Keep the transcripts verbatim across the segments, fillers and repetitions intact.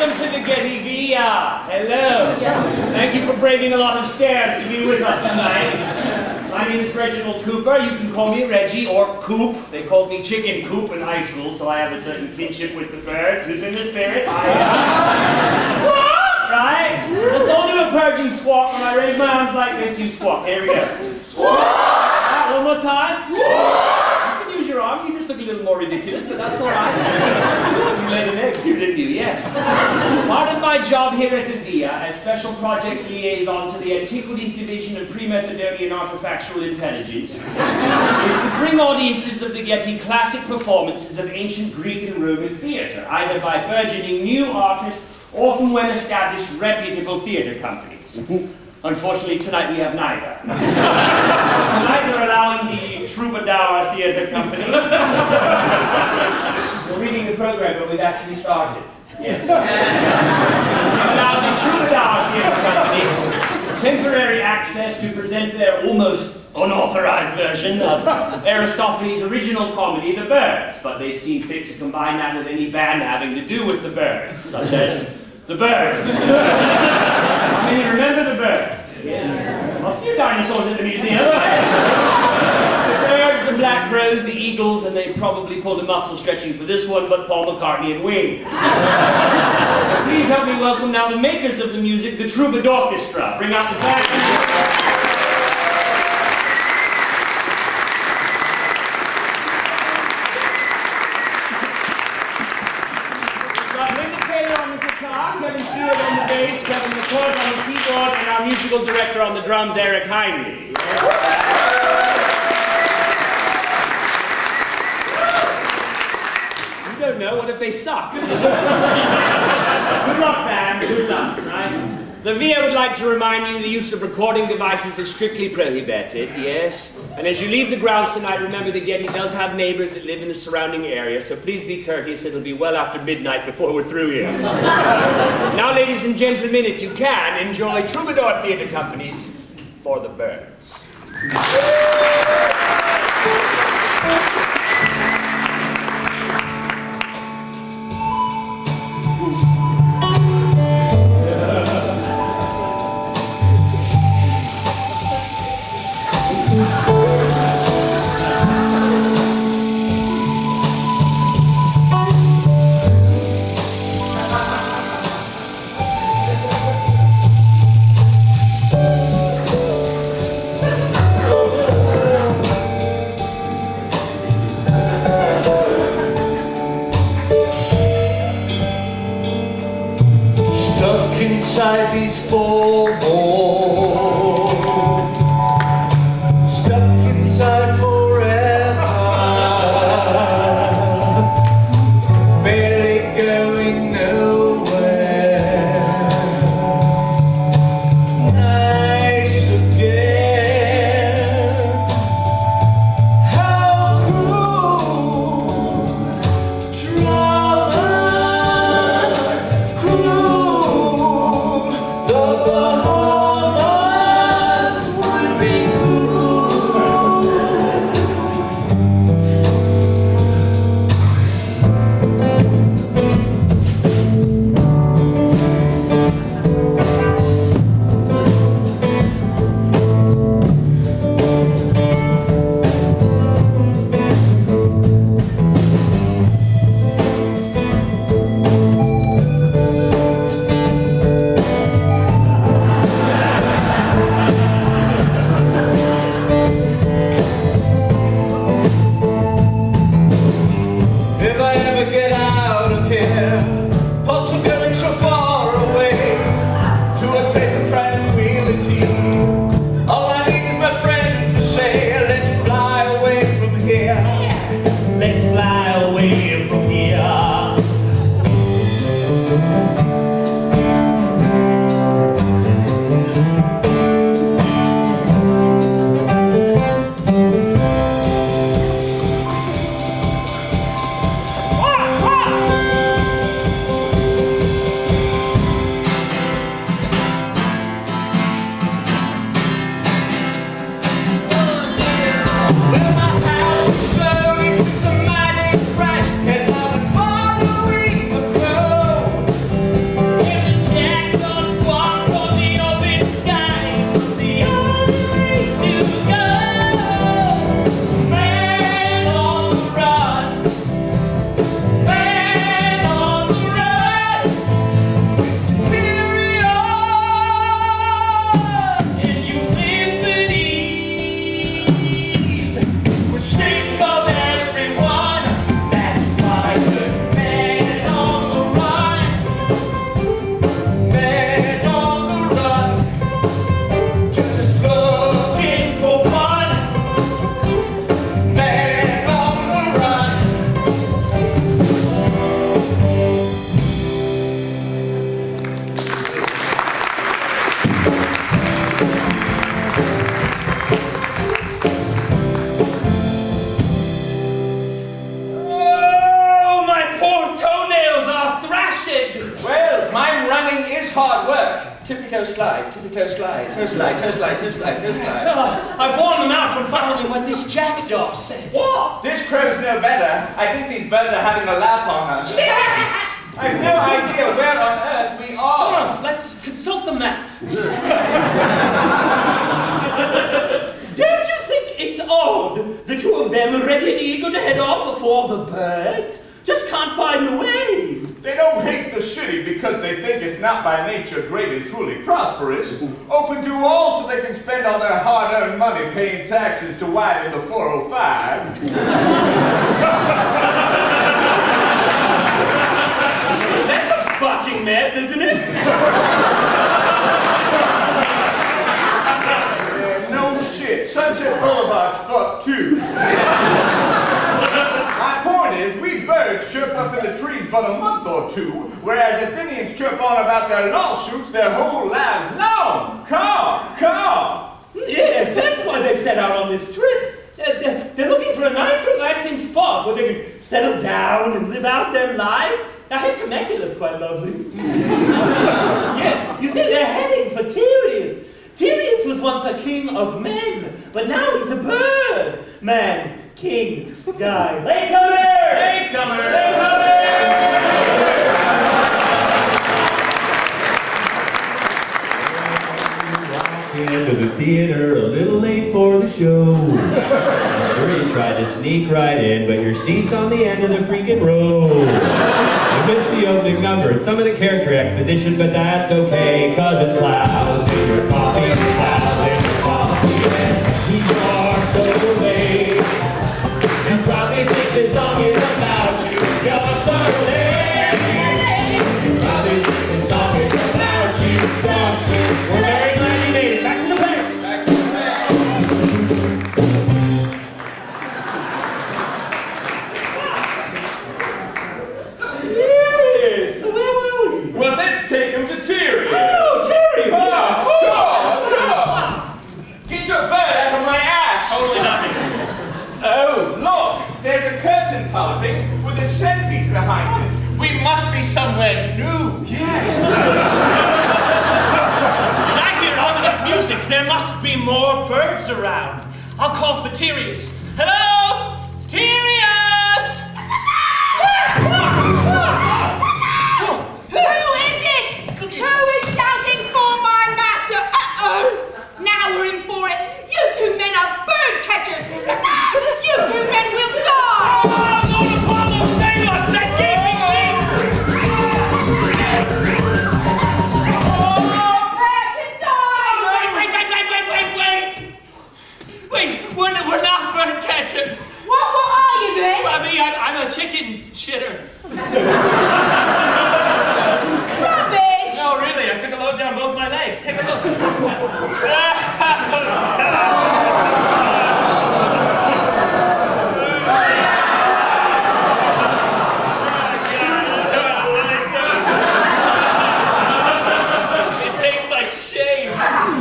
Welcome to the Getty Villa. Hello. Thank you for braving a lot of stairs to be with us tonight. My name is Reginald Cooper. You can call me Reggie or Coop. They called me Chicken Coop in high school, so I have a certain kinship with the Byrds. Who's in the spirit? I am. Squawk! Right? Let's all do a purging squawk. When I raise my arms like this, you squawk. Here we go. Squawk! Right, one more time. Squawk! Use your arms, you just look a little more ridiculous, but that's all right. You laid an egg here, didn't you? Yes. Part of my job here at the Villa as Special Projects Liaison to the Antiquities Division of Pre-Macedonian Artifactual Intelligence is to bring audiences of the Getty classic performances of ancient Greek and Roman theatre, either by burgeoning new artists or from well-established reputable theatre companies. Unfortunately, tonight we have neither. Tonight we're allowing the Troubies Theatre Company. We're reading the program, but we've actually started. Yes. We've allowed the Troubies Theatre Company temporary access to present their almost unauthorized version of Aristophanes' original comedy, The Byrds, but they've seen fit to combine that with any band having to do with the Byrds, such as the Byrds. How many remember the Byrds? Yeah. Well, a few dinosaurs in the museum. The Byrds, the Black Crows, the Eagles, and they've probably pulled a muscle stretching for this one, but Paul McCartney Wings. Please help me welcome now the makers of the music, the Troubies Orchestra. Bring out the band. Kevin McCord on the keyboard, and our musical director on the drums, Eric Heinrich. You don't know, what if they suck? Good luck, band, good luck, right? The Villa would like to remind you the use of recording devices is strictly prohibited, yes? And as you leave the grounds tonight, remember that Getty does have neighbors that live in the surrounding area, so please be courteous. It'll be well after midnight before we're through here. Now, ladies and gentlemen, if you can, enjoy Troubadour Theatre Company's For the Byrds. Inside these four walls, stuck inside forever, barely going nowhere. Nice again, how cruel, drama, cruel. The toe slide, tippy toe slide, toe slide, toe slide, toe slide, toe slide. Uh, I've worn them out from following what this jackdaw says. What? This crow's no better. I think these birds are having a laugh on us. I have no idea where on earth we are. Come on, let's consult the map. Don't you think it's odd? The two of them are ready and eager to head off before the birds just can't find the way. They don't hate the city because they think it's not by nature great and truly prosperous. Open to all so they can spend all their hard-earned money paying taxes to widen the four oh five. That's a fucking mess, isn't it? Yeah, no shit. Sunset Boulevard's fucked too. My point is, we birds chirp up in the trees but a month or two, whereas Athenians chirp on about their lawsuits their whole lives long. Car, car. Yes, that's why they've set out on this trip. Uh, they're, they're looking for a nice, relaxing spot where they can settle down and live out their life. I heard Temecula's quite lovely. Yeah, you see, they're heading for Tereus. Tereus was once a king of men, but now he's a bird. Man, king, guy. Latecomer! Latecomer! Latecomer! Into the theater a little late for the show. I'm sure you tried to sneak right in, but your seat's on the end of the freaking row. You missed the opening number and some of the character exposition, but that's okay, cause it's clouds in your coffee, clouds in your coffee, and you are so late. You probably think this song is about you, you're so late. You probably think this song is about you, don't you? We're very glad you made it. Back to the player. Back to the Yes, where were we? Well, let's take him to Tereus. Oh, Tereus! Come on, come on, come on. Get your bird out of my ass. Totally not me. Oh, look, there's a curtain parting with a centerpiece behind it. We must be somewhere new. Yes. When I hear ominous music, there must be more birds around. I'll call for Tereus. Hello? Tereus! Who is it? Who is shouting for my master? Uh-oh! Now we're in for it. You two men are bird catchers. You two men will die. Oh, Lord Apollo, save us! That gave me sleep! Prepare to die. Wait, wait, wait, wait, wait, wait, wait! Wait, we're, not- we're not bird catchers. What, what are you then? I mean, I'm, I'm a chicken shitter. Rubbish. No, really, I took a load down both my legs. Take a look. It tastes like shame.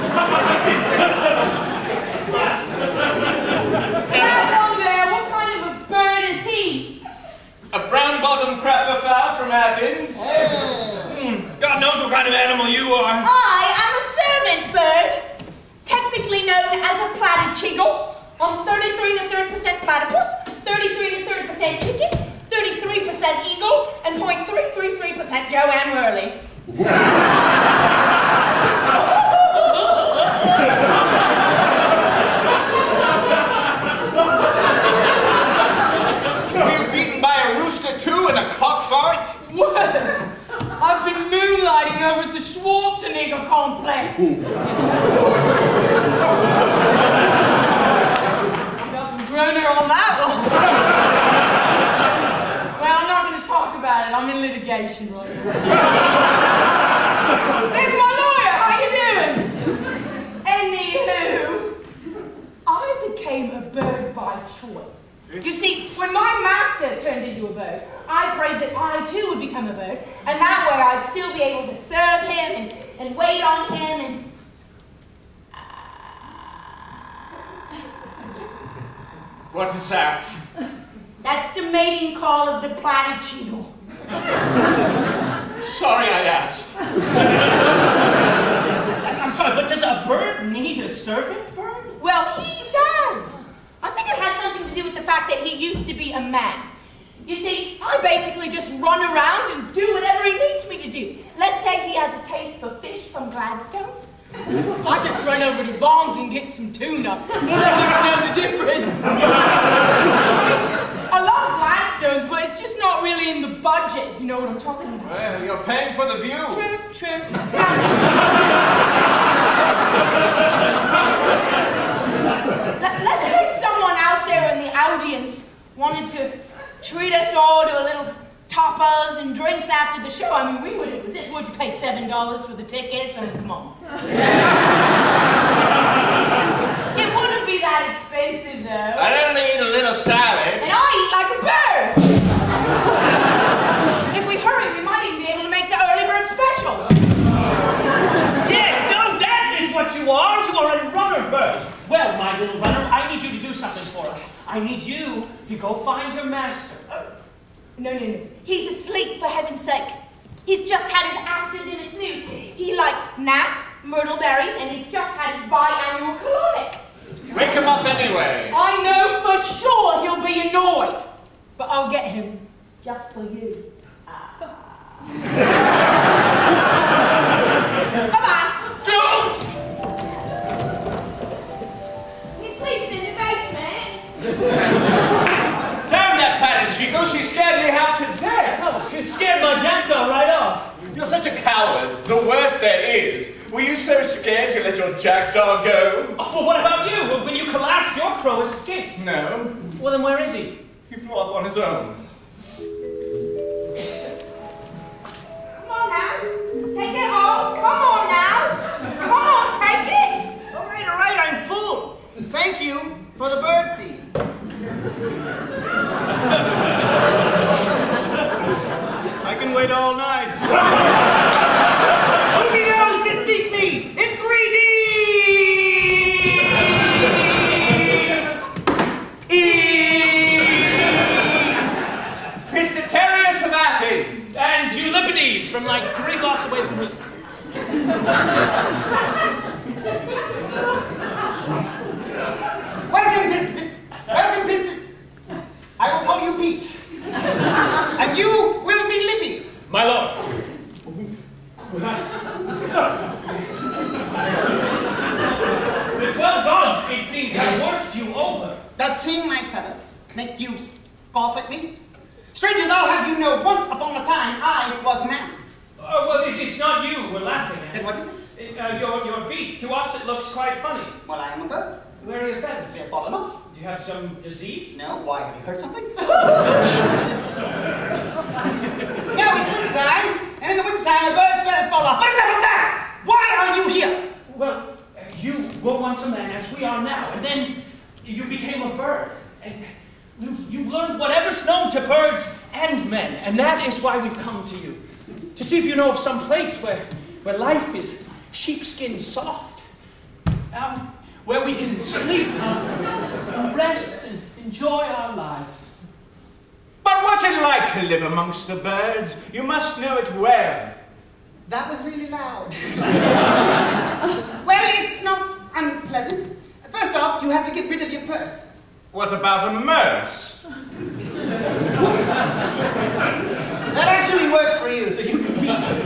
Hello there. What kind of a bird is he? A brown-bottomed crapperfowl from Athens. God knows what kind of animal you are. I am a servant bird, technically known as a platychiggle. I'm thirty-three and a third percent platypus, thirty-three and a third percent chicken, thirty-three percent eagle, and zero point three three three percent Joanne Worley. Were you beaten by a rooster too and a cock fart? Worse, I've been moonlighting over at the Schwarzenegger complex. Got some groaner on that one. Well, I'm not going to talk about it. I'm in litigation right now. There's my lawyer. How you doing? Anywho, I became a bird by choice. You see, when my master turned into a bird, I prayed that I too would become a bird, and that way I'd still be able to serve him and, and wait on him and... What is that? That's the mating call of the platychiggle. Sorry I asked. does a bird need a servant bird? Well, he does. I think it has something to do with the fact that he used to be a man. You see, I basically just run around and do whatever he needs me to do. Let's say he has a taste for fish from Gladstone's. I just run over to Vaughn's and get some tuna. He doesn't even know the difference. I mean, I love Gladstone's, but it's just not really in the budget, if you know what I'm talking about. Well, you're paying for the view. True, true. Let, let's say someone out there in the audience wanted to treat us all to a little tapas and drinks after the show. I mean, we would this would you pay seven dollars for the tickets? I mean, come on. It wouldn't be that expensive, though. I'd only eat a little salad. And I eat like a bird. If we hurry, we might even be able to make the early bird special. Yes, no, that is what you are. You are a runner bird. Well, my little runner, I need you to do something for us. I need you to go find your master. No, no, no. He's asleep, for heaven's sake. He's just had his after dinner snooze. He likes gnats, myrtle berries, and he's just had his biannual colonic. Wake him up anyway. I know for sure he'll be annoyed, but I'll get him just for you. Bye-bye. Don't! He sleeps in the basement. Damn that pattern, Chico. She scared me half to death. Oh, it scared my jackdaw right off. You're such a coward. The worst there is. Were you so scared you let your jackdaw go? Oh, well, what about you? When you collapsed, your crow escaped. No. Well, then where is he? He flew off on his own. Come on now. Take it all. Come on now. Come on, take it. All right, all right, I'm full. Thank you for the bird seed. I can wait all night. Movie those that seek me in three D! Pistorius of Athens. And Euripides from like three blocks away from here. Welcome, Piston. Welcome, Piston. I will call you Pete. And you will be Lippy. My lord. The twelve gods, it seems, have worked you over. Does seeing my feathers make you scoff at me? Stranger, thou have you know, once upon a time I was man. Oh, well, it, it's not you we're laughing at. Then what is it? It, uh, your, your beak. To us, it looks quite funny. Well, I am a bird. Where are your feathers? They're fallen off. Do you have some disease? No, why? Have you heard something? Now it's winter time, and in the winter time, a bird's feathers fall off. But enough of that! Why are you here? Well, you were once a man, as we are now, and then you became a bird. And you've, you've learned whatever's known to birds and men, and that is why we've come to you. To see if you know of some place where, where life is sheepskin soft. Um, where we can sleep uh, and rest and enjoy our lives. But what's it like to live amongst the birds? You must know it well. That was really loud. Well, it's not unpleasant. First off, you have to get rid of your purse. What about a merce? That actually works for you, so you can keep it.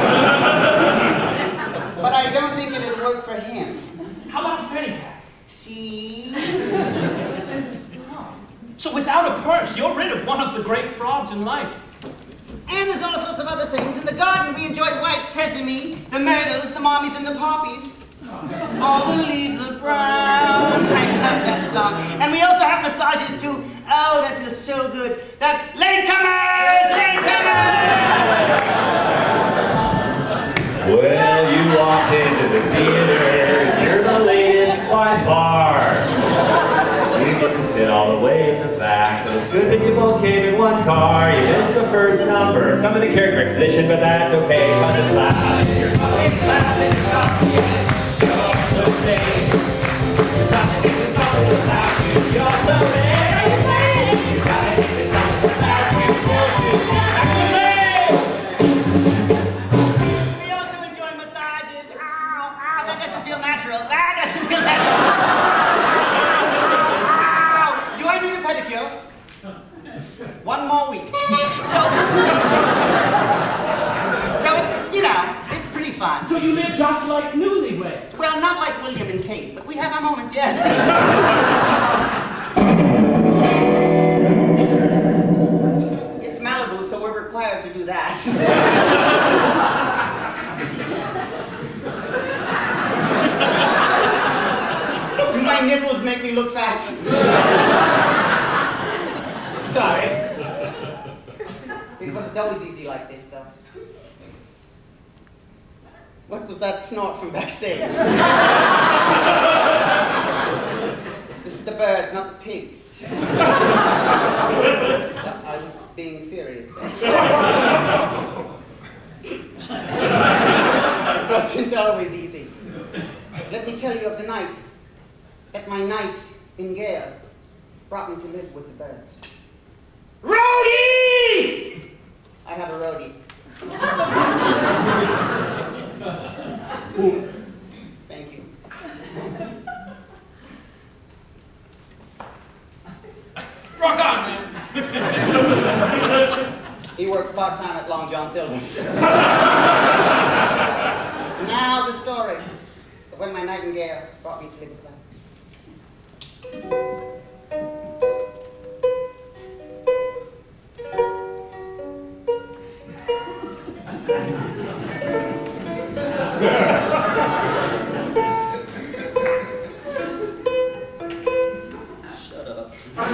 But I don't think it'll work for him. How about a fanny pack? See? So without a purse, you're rid of one of the great frauds in life. And there's all sorts of other things. In the garden, we enjoy white sesame, the myrtles, the mommies, and the poppies. All the leaves are brown. I love that song. And we also have massages too. Oh, that feels so good. That latecomers, latecomers. Well, you walked into the theater. You're the latest by far. You get to sit all the way in the back. But it's good that you both came in one car. You missed the first number. Some of the character exposition, but that's okay. Fun is loud. You're always laughing and talking. You're also saying. You're talking to the song about you. You're also there. You gotta hit the song about you. Won't you? We also enjoy massages. Ow, ow, that doesn't feel So you live just like newlyweds? Well, not like William and Kate, but we have our moments, yes. It's Malibu, so we're required to do that. Do my nipples make me look fat? Sorry. It wasn't always easy like this, though. What was that snort from backstage? This is the Byrds, not the pigs. I was being serious then. It wasn't always easy. Let me tell you of the night that my knight in Gare brought me to live with the Byrds. Roadie! I have a roadie. Thank you. Rock on, man. He works part-time at Long John Silver's. Now the story of when my nightingale brought me to live with Byrds. Shut up.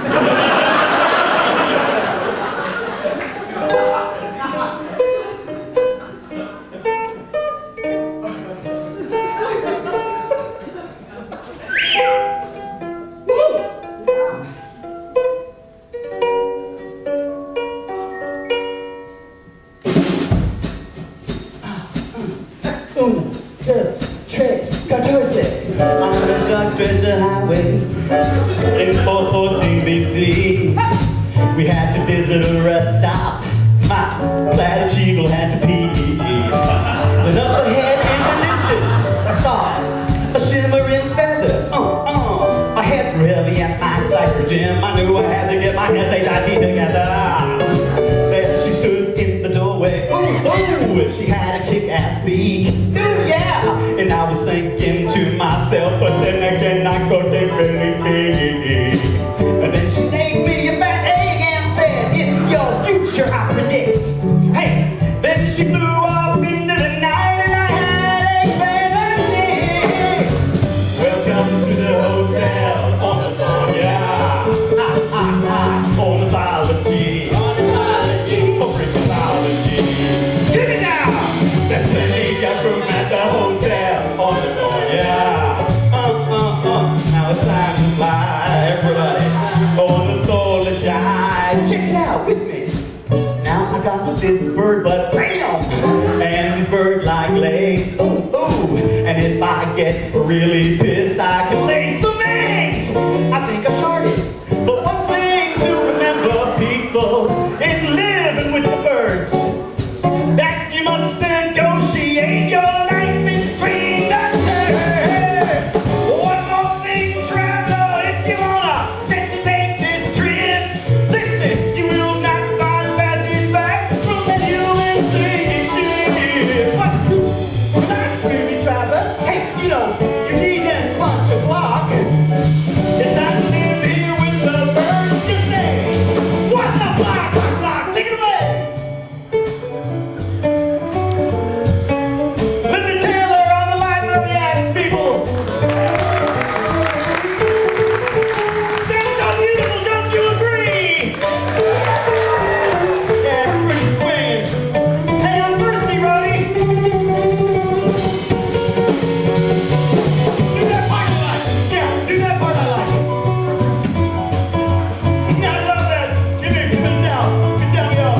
Uno, dos, tres, catorce. On the dark stretch of highway in four fourteen B C, we had to visit a rest stop. My plaid eagle had to pee. But up ahead in the distance, I saw a shimmering feather. Uh, uh. My head heavy and my sights were dim. I knew I had to get my S H I T together. There she stood in the doorway. Ooh, ooh, she had a kick-ass beak. Ooh, yeah. And I was thinking to myself, but then again, I go to really big. And then she named me a fat egg and said, it's your future, I predict. Hey, then she flew off into the night and I had a fantasy. Welcome to the hotel on the floor, yeah. Ah, ah, ah, on the biology. On the biology. Oh, freaking biology. Get it now! That's when we got room at the hotel on the floor, yeah. Uh, uh, uh. Now it's time to fly, everybody. On the floor, let's shine. Check it out with me. Now I got this bird, but bam! And these bird-like legs, ooh, ooh. And if I get really pissed, I can lay some eggs. I think I sharted. But one thing to remember, people, in living with the Byrds, that you must negotiate your life between the birds. One more thing, traveler, if you wanna get to take this trip, listen, you will not find passage back from the human thinking shit. What? Relax, baby traveler. Hey, you know, you need that punch a block. It's time to live here with the Byrds today. What the block, block, block, take it away. Linda Taylor on the library acts, people. Sounds so beautiful, don't you agree? Yeah, pretty swing. Hey, I'm thirsty, Roddy. Do that part I like. Yeah, do that part I like. Yeah, I love that. Give me, give me down. Get down, y'all.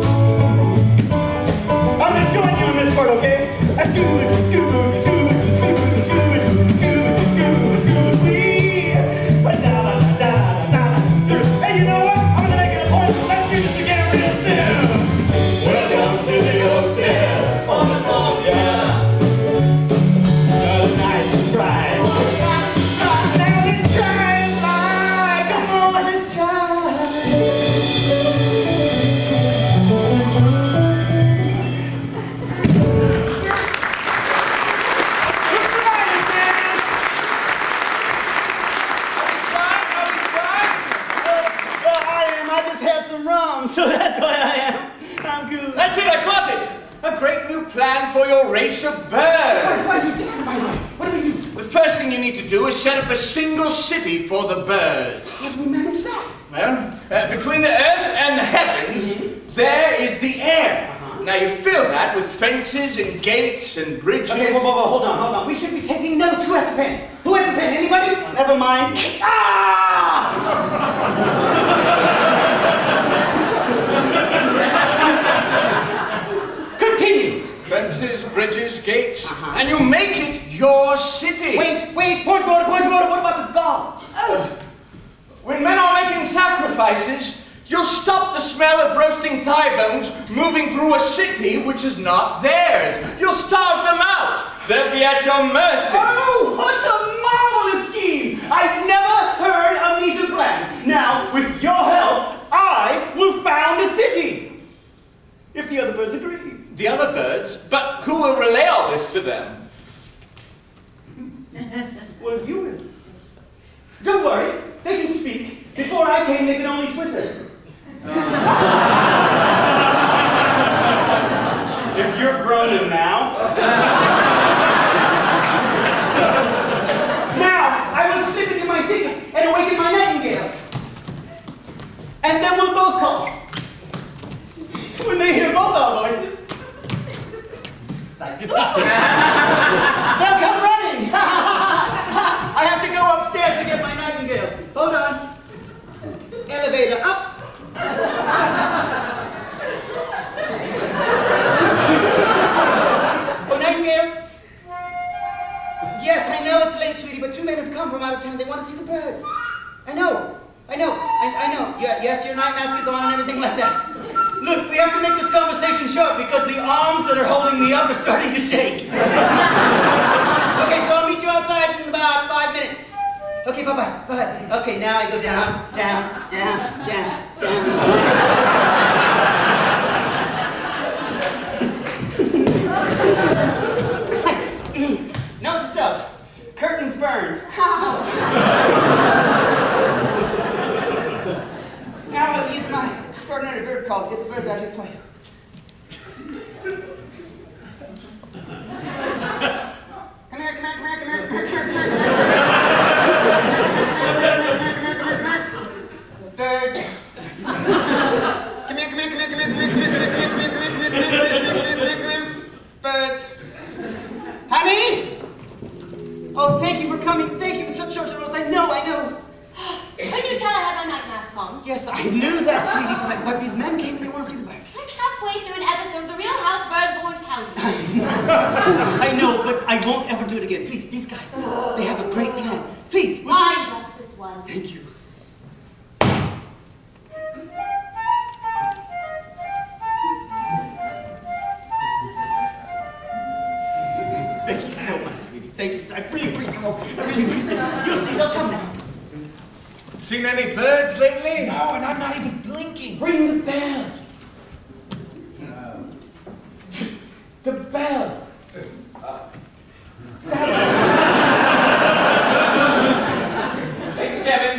I'm gonna join you in this part, okay? I scoot, scoot, scoot, scoot, scoot, scoot, scoot, scoot, wee. Ba-da-ba-da-da-da-da. Hey, you know what? I'm gonna make it a point. Let's do this again real soon. Welcome to the hotel on the floor, yeah. Another nice surprise. Now let's try and fly. Come on, let's try. plan for your race of birds. What, what, what, what do we do? The first thing you need to do is set up a single city for the birds. How do we manage that? Well, uh, between the earth and the heavens, there is the air. Uh-huh. Now you fill that with fences and gates and bridges. Okay, whoa, whoa, whoa, hold on, hold on. We should be taking notes. Who has a pen? Who has a pen? Anybody? Never mind. Ah! Continue. Fences, bridges, gates, uh-huh. and you make it your city. Wait, wait, point forward, point forward. What about the gods? Oh. When men are making sacrifices, you'll stop the smell of roasting thigh bones moving through a city which is not theirs. You'll starve them out. They'll be at your mercy. Oh, what a marvelous scheme! I've never heard a neater plan. Now, with your help, I will found a city. If the other birds agree. The other birds? But who will relay all this to them? Well, you will. Don't worry, they can speak. Before I came, they could only twitter. If you're groaning now. Now, I will slip into my thicket and awaken my nightingale. And then we'll both call. When they hear both our voices, they'll come running. I have to go upstairs to get my nightingale. Hold on. Elevator up. Oh, nightingale. Yes, I know it's late, sweetie, but two men have come from out of town. They want to see the birds. I know. I know. I, I know. Yeah, yes, your night mask is on and everything like that. Look, we have to make this conversation short because the arms that are holding me up are starting to shake. Okay, so I'll meet you outside in about five minutes. Okay, bye-bye, bye-bye. Okay, now I go down, down, down, down, down. Note to self, curtains burn. Now I'll use my extraordinary bird call to get the birds out here for you. Come here, come here, come here, come here, come here, come here, come here. Birds. Come here, come here, come here, come here, come here, come here, come here, come here, come here, come here, come here, come here, come here, come here. Birds. Honey? Oh, thank you for coming. Thank you for such short notice. I know, I know. When you tell I had my night mask on? Yes, I knew that, sweetie, but, but these men came and they want to see the birds. It's like halfway through an episode of The Real House Birds of Orange County. I know, but I won't ever do it again. Please, these guys, they have a great plan. Please, would Fine, you? just this once. Thank you. Thank you so much, sweetie. Thank you. I really appreciate it. I really appreciate it. You'll see, they'll come now. Seen any birds lately? No, and I'm not even blinking. Ring the bell. The bell. Thank you, Kevin.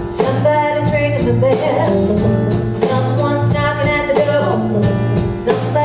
Somebody's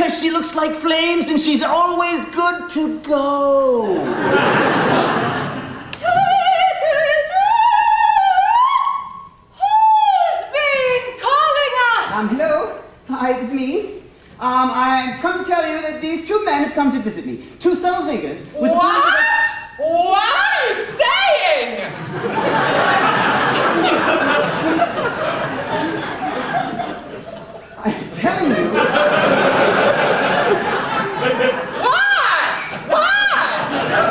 because she looks like flames and she's always good to go. Who's been calling us? Um, hello. Hi, it's me. Um, I've come to tell you that these two men have come to visit me. Two subtle thinkers. With What? What are you saying? I'm telling you. What? What?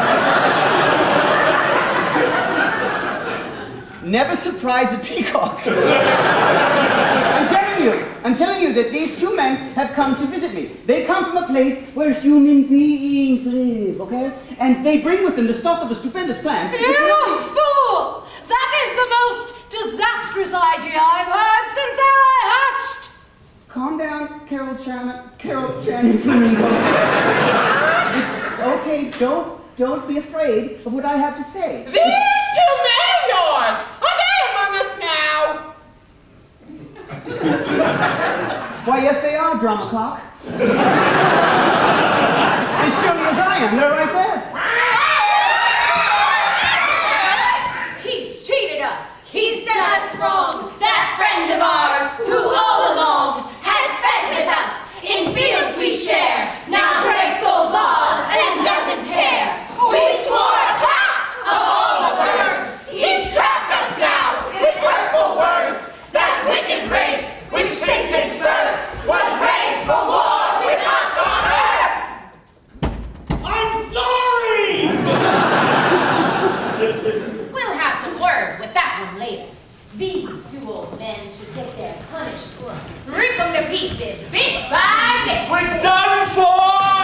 Never surprise a peacock. I'm telling you. I'm telling you that these two men have come to visit me. They come from a place where human beings live, okay? And they bring with them the stock of a stupendous plan. You fool! That is the most disastrous idea I've heard since I hatched. Calm down, Carol Chan, Carol Channing Flamingo. It's okay, don't, don't be afraid of what I have to say. These two men of yours, are they among us now? Why, yes, they are, drama cock. As surely as I am, they're right there. He's cheated us. He's done us wrong. That friend of ours, who all along has fed with us. In fields we share. Now breaks old laws and doesn't care. We swore a pact of all the birds. He's trapped us now with hurtful words. That wicked race, which since its birth was raised for war with us on earth. I'm sorry! We'll have some words with that one later. These two old men should get their punished work. Rip them to pieces, bit by bit. We're done for!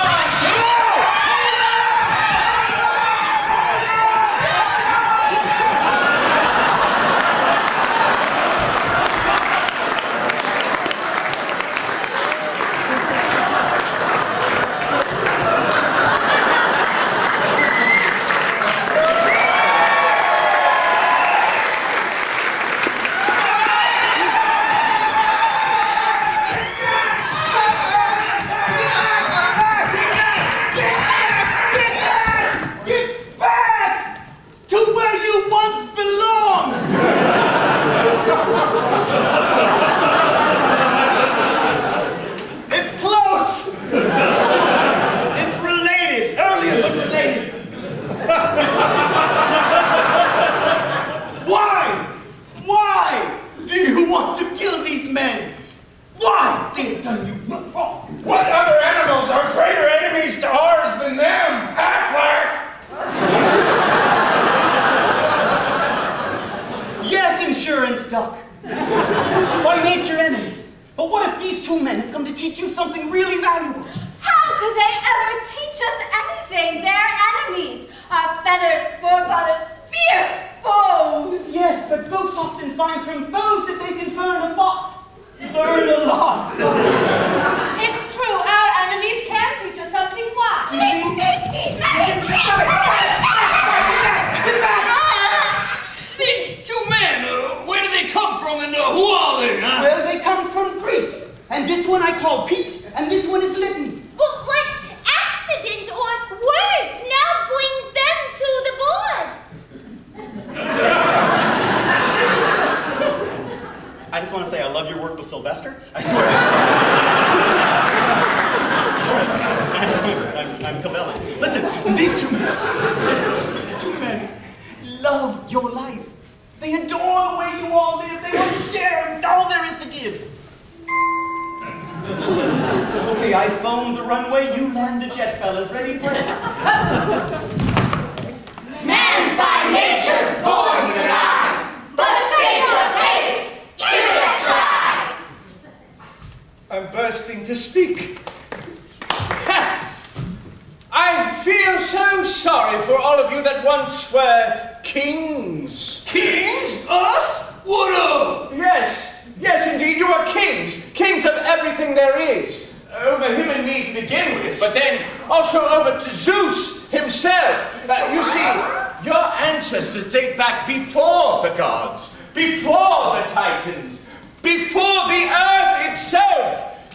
Before the gods, before the titans, before the earth itself,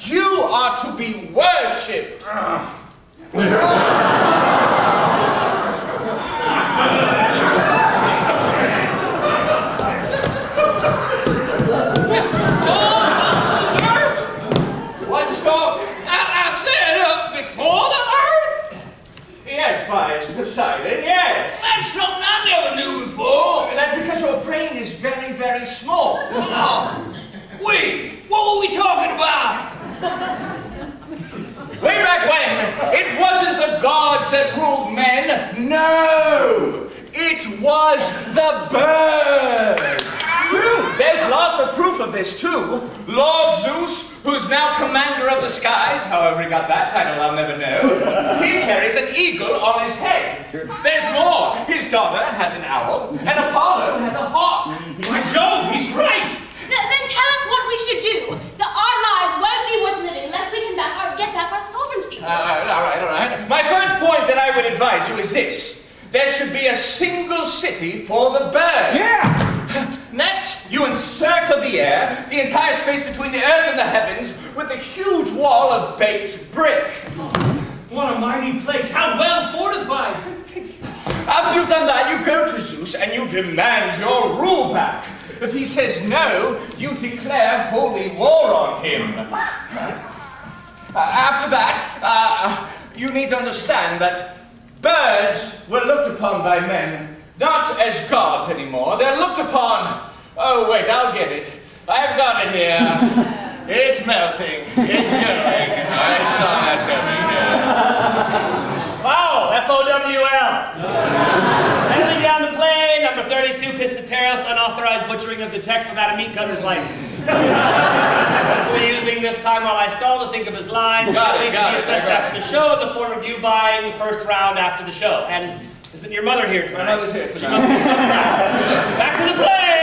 You are to be worshipped. What, Stork? I, I said up before the earth. Yes, by Poseidon, yes. That's something I never knew before. That's because your brain is very, very small. Oh, wait, what were we talking about? Way back when, it wasn't the gods that ruled men. No, it was the birds. There's lots of proof of this too. Lord Zeus, who's now commander of the skies, however he got that title I'll never know, he carries an eagle on his head. There's more. His daughter has an owl, and Apollo has a hawk. By Jove, he's right. Th then tell us what we should do. That our lives won't be worth living unless we can back our, get back our sovereignty. Uh, all right, all right. My first point that I would advise you is this. There should be a single city for the birds. Yeah! Next, you encircle the air, the entire space between the earth and the heavens, with a huge wall of baked brick. What a mighty place. How well fortified. After you've done that, you go to Zeus and you demand your rule back. If he says no, you declare holy war on him. Uh, after that, uh, you need to understand that birds were looked upon by men not as gods anymore. They're looked upon... Oh, wait, I'll get it. I've got it here. It's melting. It's going. I saw that coming. Foul, F O W L. Handling down the plane, number thirty-two, Pistateros, unauthorized butchering of the text without a meat cutter's license. Hopefully using this time while I stall to think of his line. Got it, got to be it, assessed got it. after the show in the form of you buying first round after the show. And isn't your mother here tonight? My mother's here She tonight. must be somewhere. Back to the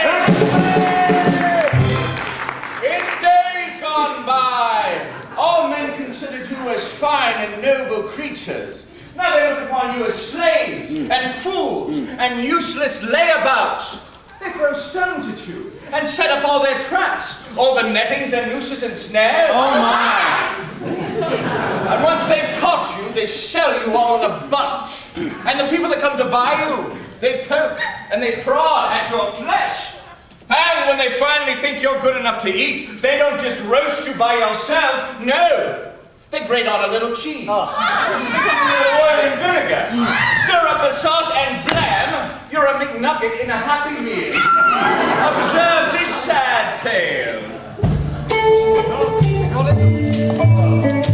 plane! In days gone by, all men considered you as fine and noble creatures. Now they look upon you as slaves and fools and useless layabouts. They throw stones at you and set up all their traps, all the nettings and nooses and snares. Oh my! And once they've caught you, they sell you all in a bunch. And the people that come to buy you, they poke and they prod at your flesh. And when they finally think you're good enough to eat, they don't just roast you by yourself. No, they grate on a little cheese. Oh. Oil and vinegar. Stir up a sauce and blam, you're a McNugget in a Happy Meal. Observe this sad tale. Hold it.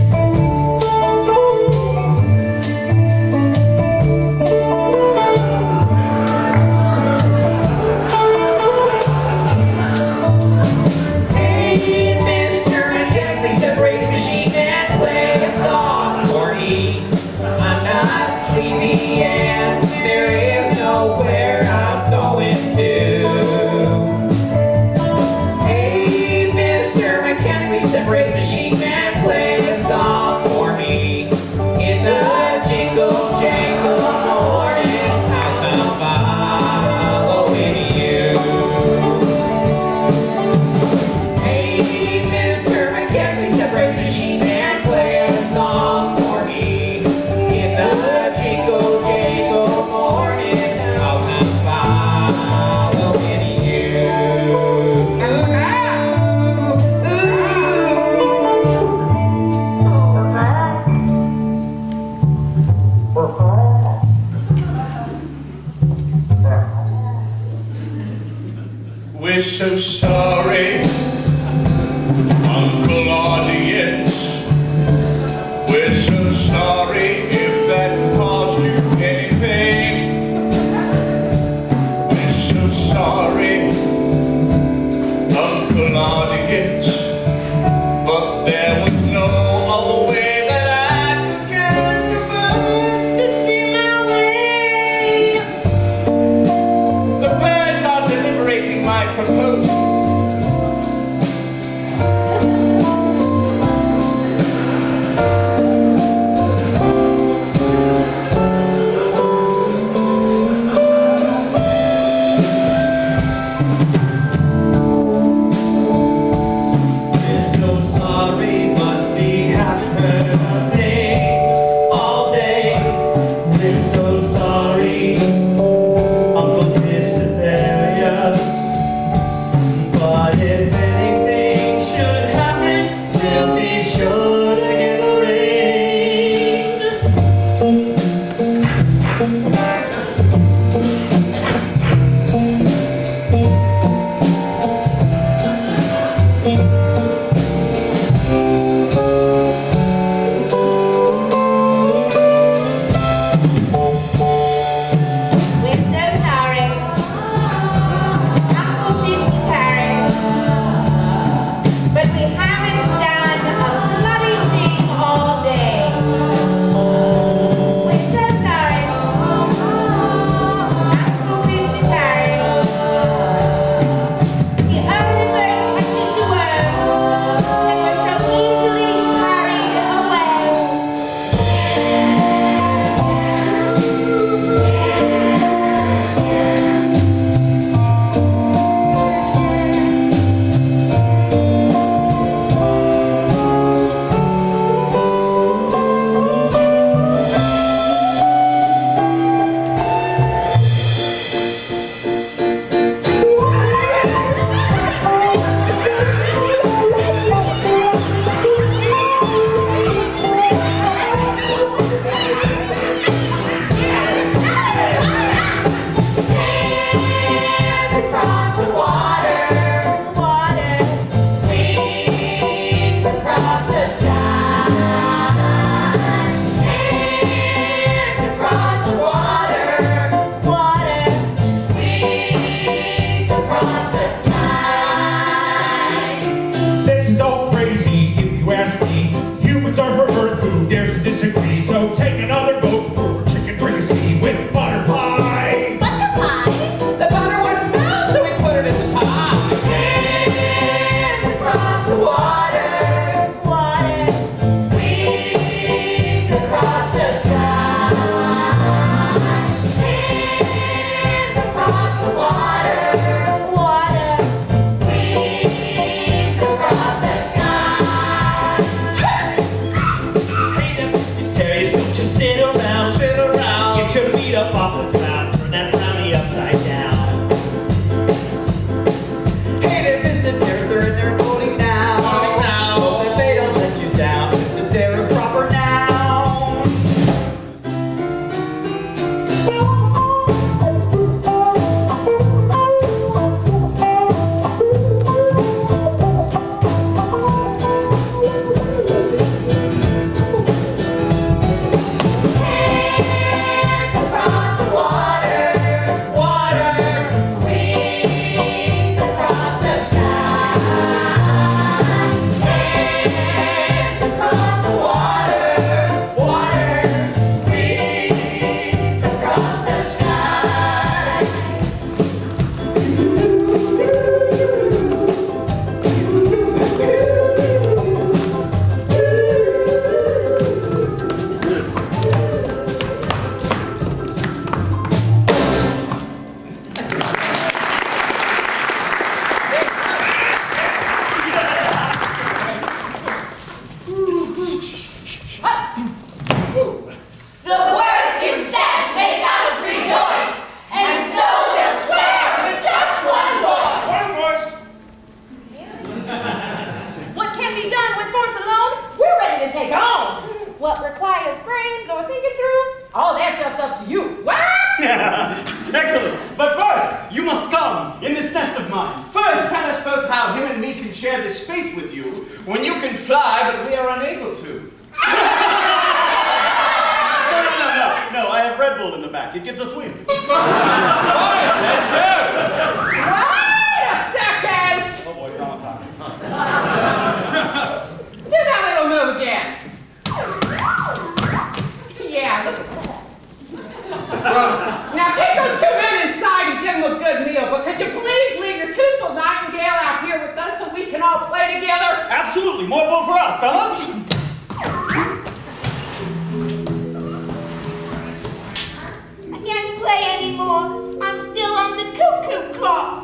We're so sorry, Uncle Audience. We're so sorry if that caused you any pain. We're so sorry, Uncle Audience. But there was no other way that I could get the birds to see my way. The birds are deliberating my proposal. requires brains or thinking through, all that stuff's up to you. What? Excellent. But first, you must come in this nest of mine. First, tell us both how him and me can share this space with you when you can fly, but we are unable to. No, no, no, no. No, I have Red Bull in the back. It gives us wings. Fine, let's go. Wait a second! Oh boy, drama time. Do that little move again. Yeah, look at that. Now take those two men inside and give them a good meal, but could you please leave your tuneful nightingale out here with us so we can all play together? Absolutely. More bull for us, fellas. I can't play anymore. I'm still on the cuckoo clock.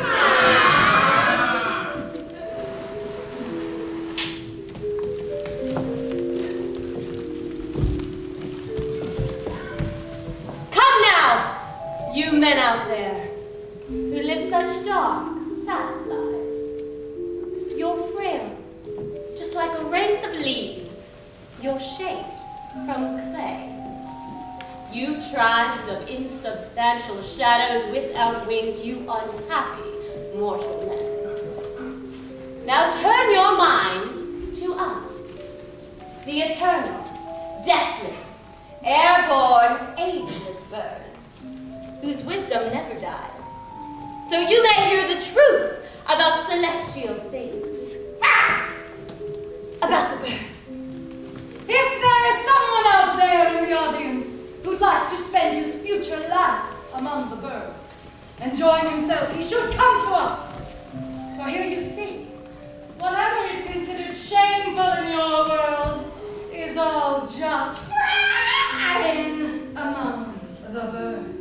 Come now, you men out there who live such dark, sad lives. You're frail, just like a race of leaves. You're shaped from clay. You tribes of insubstantial shadows without wings, you unhappy mortal men. Now turn your minds to us, the eternal, deathless, airborne, ageless birds, whose wisdom never dies. So you may hear the truth about celestial things. Ah! About the birds. If there is someone out there in the audience who'd like to spend his future life among the birds, enjoying himself, he should come to us. For here you see, whatever is considered shameful in your world is all just flying among the birds.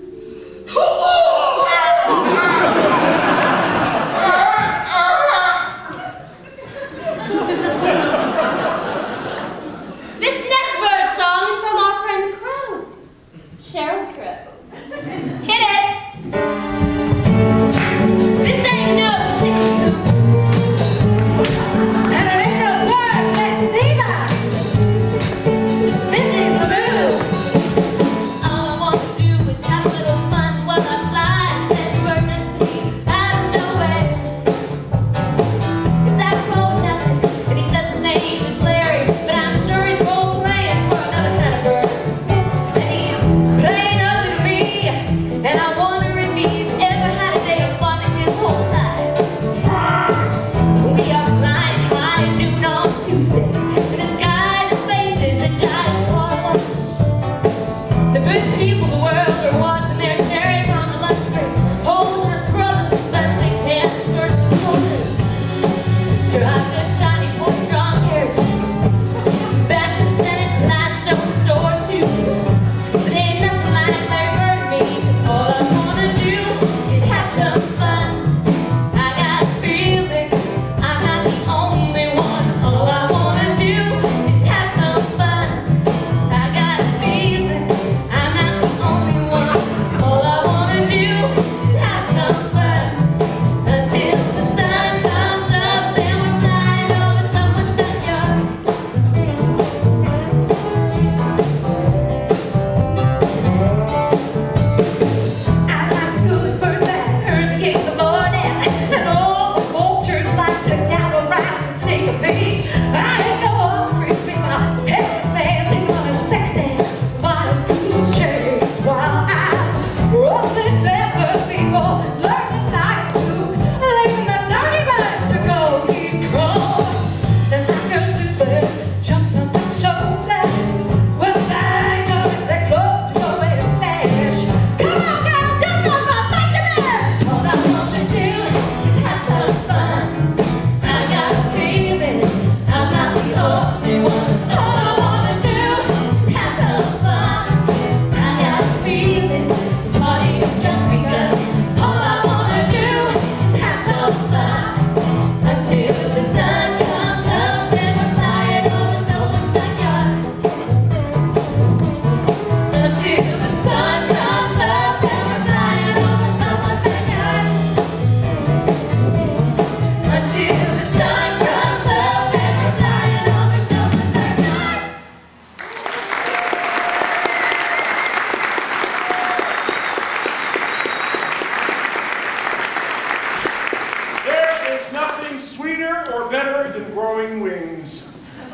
This next bird song is from our friend Crow, Cheryl Crow. Hit it! This ain't no chicken coop. And it ain't no bird next either. This is the move. All I want to do is have a little fun while I fly.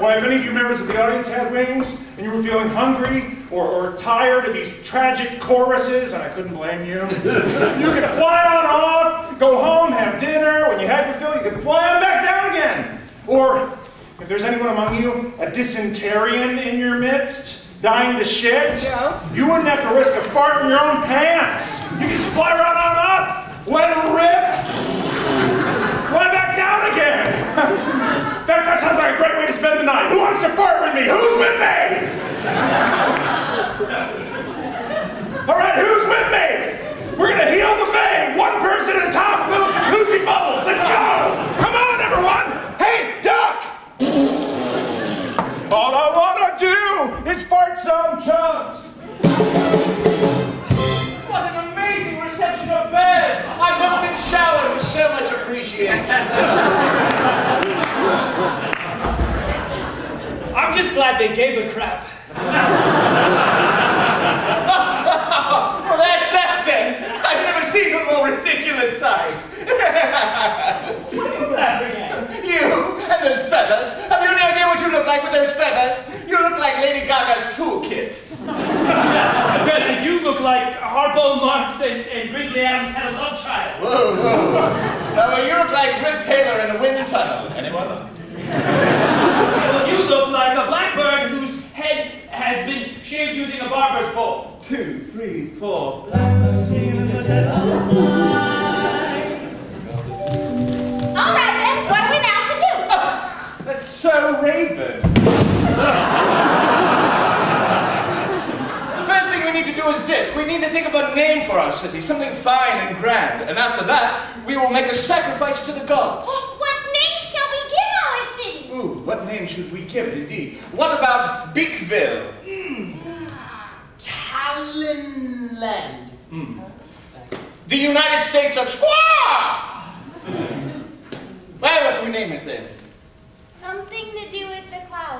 Boy, if any of you members of the audience had wings, and you were feeling hungry or, or tired of these tragic choruses, and I couldn't blame you, you could fly on off, go home, have dinner. When you had your fill, you could fly on back down again. Or, if there's anyone among you, a dysenterian in your midst, dying to shit, yeah. you wouldn't have to risk a fart in your own pants. You could just fly right on up, let it rip, fly back down again. That, that sounds like a great way to spend the night. Who wants to fart with me? Who's with me? All right, who's with me? We're gonna heal the bay, one person at a time, little jacuzzi bubbles. Let's go. Come on, everyone. Hey, duck. All I wanna do is fart some chunks. What an amazing reception of Byrds! I've never been showered with so much appreciation. I'm just glad they gave a crap. Well, that's that then. I've never seen a more ridiculous sight. What are you laughing at? You and those feathers. Have you any idea what you look like with those feathers? You look like Lady Gaga's toolkit. Well, you look like Harpo Marx and, and Grizzly Adams had a love child. Whoa, whoa. No, well, you look like Rip Taylor in a wind tunnel. Anyone? Well, you look like a blackbird whose head has been shaved using a barber's pole. Two, three, four. Blackbird singing in the dead of night. All right, then. What are we now to do? Oh, that's so Raven. The first thing we need to do is this. We need to think of a name for our city, something fine and grand. And after that, we will make a sacrifice to the gods. Well, what name shall we give our city? Ooh, what name should we give it, indeed? What about Bigville? Mm. Talonland. Mm. The United States of Squaw! Well, what do we name it then? Something to do with the cloud.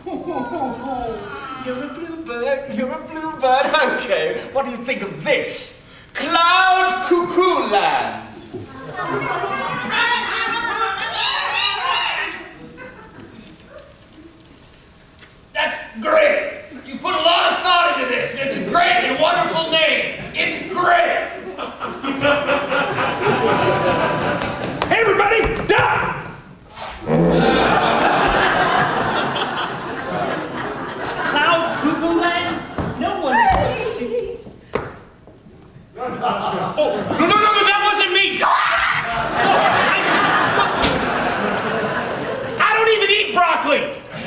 You're a bluebird, you're a bluebird. Okay, what do you think of this? Cloud Cuckoo Land. That's great. You put a lot of thought into this. It's a great and wonderful name. It's great. Hey, everybody, duck! Cloud Cuckoo Land? No one is supposed to eat. Oh, no, no, no, no, that wasn't me! I don't even eat broccoli!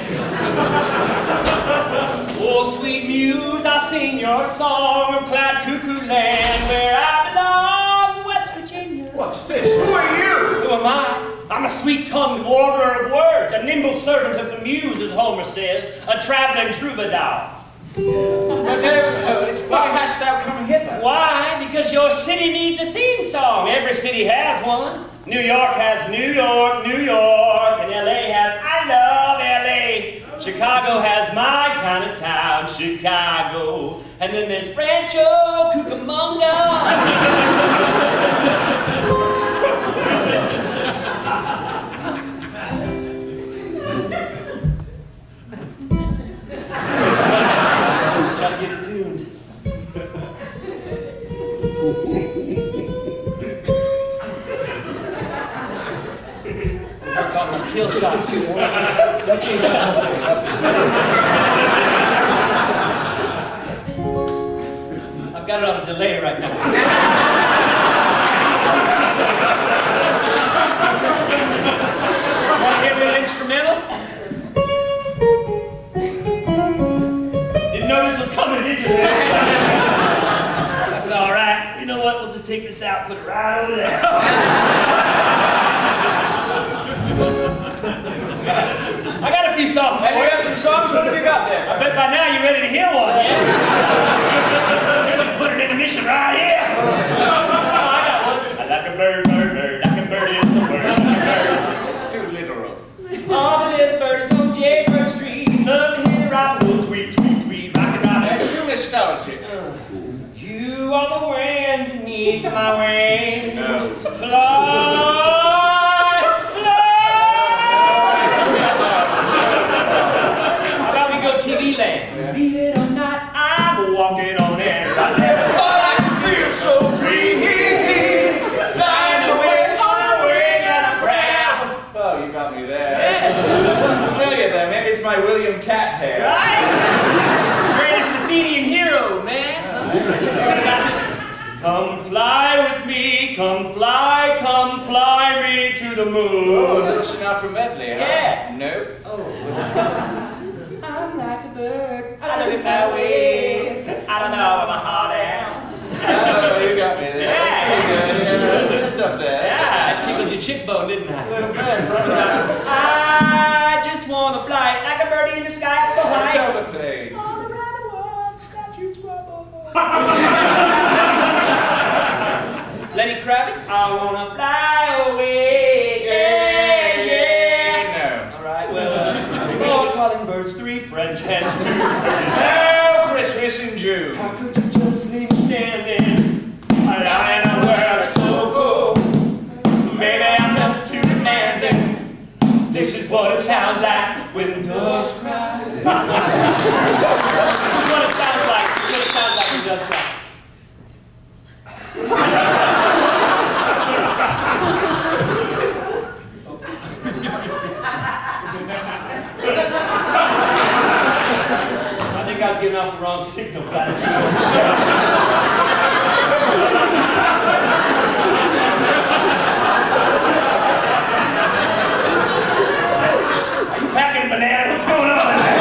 Oh, sweet muse, I'll sing your song of Cloud Cuckoo Land, where I belong, West Virginia. What's this? Who are you? Who am I? I'm a sweet-tongued warbler of words, a nimble servant of the muse, as Homer says, a traveling troubadour. But, dear poet, why hast thou come hither? Why? Because your city needs a theme song. Every city has one. New York has New York, New York, and L A has I love L A. Chicago has my kind of town, Chicago. And then there's Rancho Cucamonga. Gotta get it tuned. I got my kill shot too. That changed the whole thing. I've got it on a delay right now. Want to hear a little instrumental? Didn't know this was coming, did you? That's all right. You know what? We'll just take this out, put it right over there. I got a few songs. Hey, you got some songs? What have you got there? I bet by now you're ready to hear one, yeah? Just put an intermission right here. Oh, I got one. I like a bird, bird, bird. Like a bird is the word. Like a bird. It's too literal. All the little birds on Jaybird Street love to hear the robin go tweet, tweet, tweet, rockin' robin. That's too nostalgic. Uh, you are the wind beneath my wings. No. Fly, fly. walking on air. But I can feel so free, flying away on a wing and a prayer. Oh, you got me there. There's something familiar there. Maybe it's my William Cat hair. Right? Greatest Athenian hero, man. What about this? Come fly with me, come fly, come fly me to the moon. Oh, a little Sinatra medley, huh? Yeah. Nope. Oh. I'm like a bird. I don't know fly away. I don't know where my heart am. Oh, you got me there. Yeah. Pretty good. Yeah, it's up there. Yeah, I tickled your chick bone, didn't I? A little bit. I just want to fly like a birdie in the sky up so high. Tell the plane. All around the world, statues grow. Lenny Kravitz, I wanna fly away. Yeah, yeah. No. All right, well, uh, four calling birds, three French hens, two turkeys. Oh, Christmas in June. How could you just leave me standing alone in a world that's so cool? Maybe I'm just too demanding. This is what it sounds like when doves cry. This is what it sounds like. This is what it sounds like when doves cry. I think I was giving off the wrong signal, but are you packing a banana? What's going on?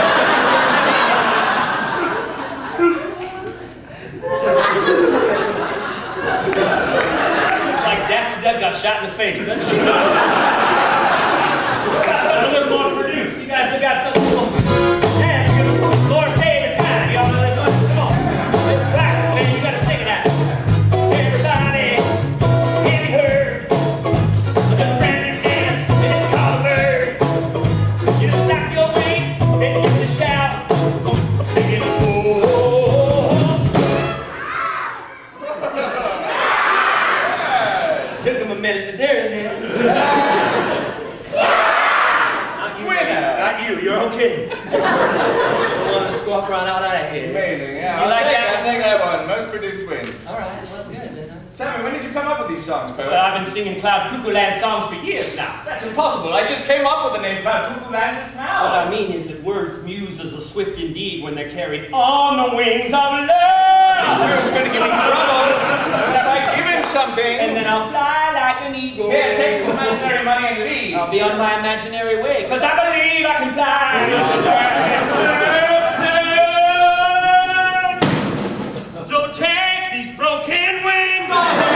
Looks like Daffy Duck got shot in the face, doesn't she? We got something a little more produced. You guys we got something a little more. Yeah, you got Lord Pay the Time. Y'all know that one? Come on. It's classic, man. You gotta sing it out. Everybody, have you heard of this brand new dance? And it's called a bird. You just snap your wings and give it a shout. Sing it, oh. Took him a minute, but there and there. Not you, not you. You're okay. Don't want to squawk around out of here. Amazing, yeah. You I'll like take that? I'll take that one. Most produced wins. All right, well, good. Then. Tell me, when did you come up with these songs, Poe? Well, I've been singing Cloud Cuckoo Land songs for years now. That's impossible. I just came up with the name Cloud Cuckoo Land just now. What I mean is that words muse as a swift indeed when they're carried on the wings of love. This bird's going to give me trouble unless I give him something. And then I'll fly like an eagle. Here, take this imaginary money and leave. I'll be on my imaginary way, because I believe I can fly. So take these broken wings.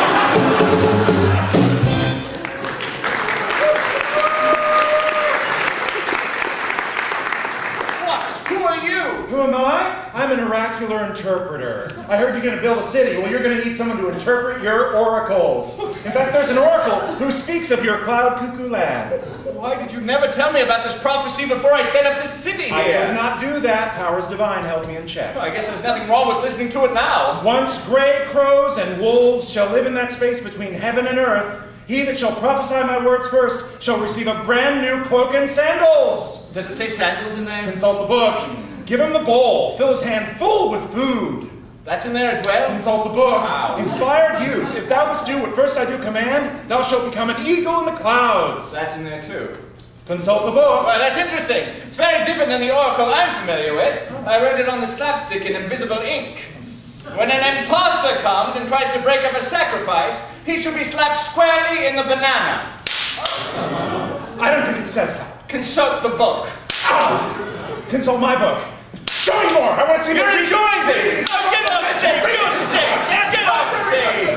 What? Who are you? Who am I? I'm an oracular interpreter. I heard you're going to build a city. Well, you're going to need someone to interpret your oracles. In fact, there's an oracle who speaks of your Cloud Cuckoo Land. Why did you never tell me about this prophecy before I set up this city here? I could not do that. Powers divine held me in check. Well, I guess there's nothing wrong with listening to it now. Once gray crows and wolves shall live in that space between heaven and earth, he that shall prophesy my words first shall receive a brand new cloak and sandals. Does it say sandals in there? Consult the book. Give him the bowl. Fill his hand full with food. That's in there as well? Consult the book. Wow. Inspired youth. If thou wast do what first I do command, thou shalt become an eagle in the clouds. That's in there too. Consult the book. Well, that's interesting. It's very different than the oracle I'm familiar with. I read it on the slapstick in invisible ink. When an imposter comes and tries to break up a sacrifice, he should be slapped squarely in the banana. I don't think it says that. Consult the book. Ow! Consult my book. Show me more! I want to see You're more. enjoying this! Oh, get off stage! Get off stage! Get off stage!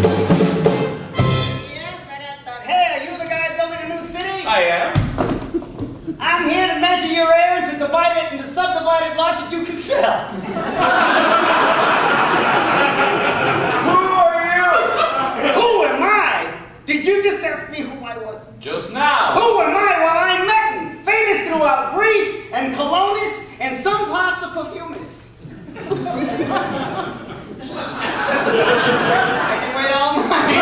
Hey, are you the guy building a new city? I am. I'm here to measure your area to divide it into subdivided lots that you can sell. Who are you? Who am I? Did you just ask me who I was? Just now. Who am I? Well, I'm Metin, famous throughout Greece and Colonis and some parts of Perfumis. I can wait all night.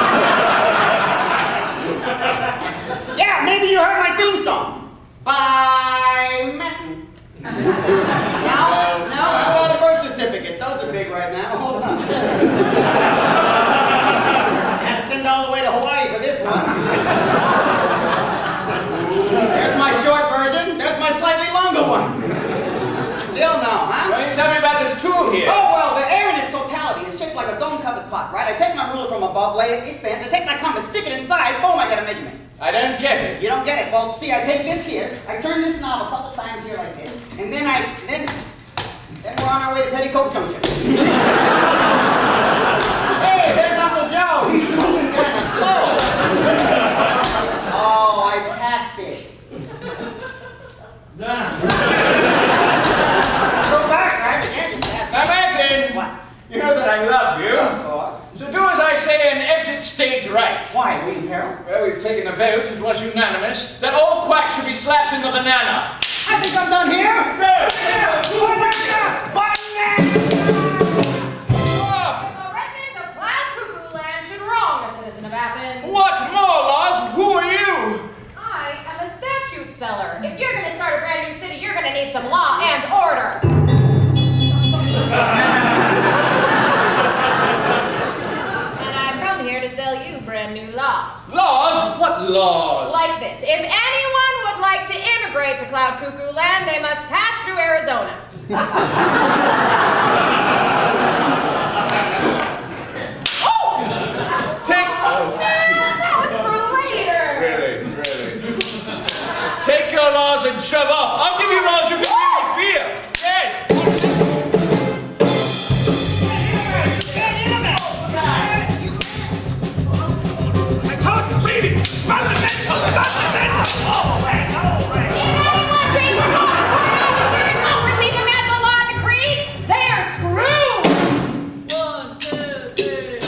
Yeah, maybe you heard my theme song. By Metin. No? No? How about a birth certificate? Those are Had to send all the way to Hawaii for this one. There's my short version. There's my slightly longer one. Still no, huh? Why don't you tell me about this tool here? Oh, well, the air in its totality is shaped like a dome-covered pot, right? I take my ruler from above, lay it, it bends, I take my compass, stick it inside, boom, I get a measurement. I don't get it. You don't get it? Well, see, I take this here, I turn this knob a couple times here like this, and then I, then, then we're on our way to Petticoat Junction. Hey, there's Uncle Joe. He's moving kind of slow. Oh, I passed it. Go back, right? Yeah, just passed it. Now, Martin! What? You know that I love you. Of course. So do as I say and exit stage right. Why? Are we in peril? Well, we've taken a vote, it was unanimous, that all quacks should be slapped in the banana. I think I'm done here. Good. A resident of Cloud Cuckoo Land should wrong a citizen of Athens. What more, Laws? Who are you? I am a statute seller. If you're going to start a brand new city, you're going to need some law and order. And I've come here to sell you brand new laws. Laws? What laws? Like this. If anyone would like to immigrate to Cloud Cuckoo Land, they must pass through Arizona. Oh! Take... Oh, That was for later. Really, really. Take your laws and shove off. I'll give you laws you can really feel. Yes. I told you, read it! Fundamental! Fundamental! All right, all right. If anyone dreams of law, not receiving as a law decree, they are screwed. One, two, three.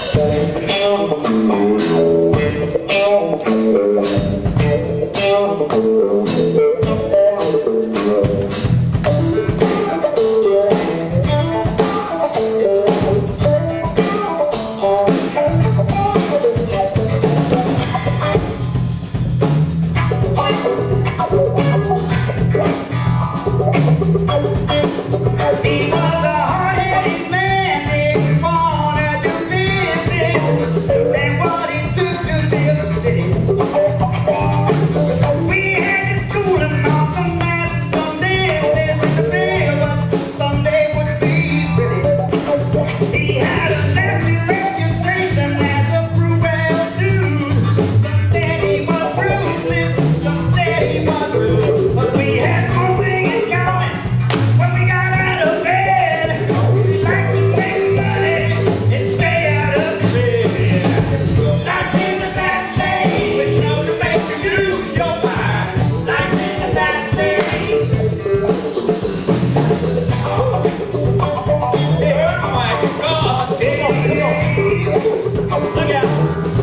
He was a hard-headed man, they wanted to business, and what he took to build a city. We had to school him on some math, some days there's a fail, but someday would be pretty. He had a nasty reputation as a cruel dude. Some said he was ruthless, some said he was rude, but we had something in common. When we got out of bed, we like to make money and stay out of bed. Life is a fast lane, we're sure to make you lose your mind. Life is a fast lane. Yeah, oh my God. Hey, look out.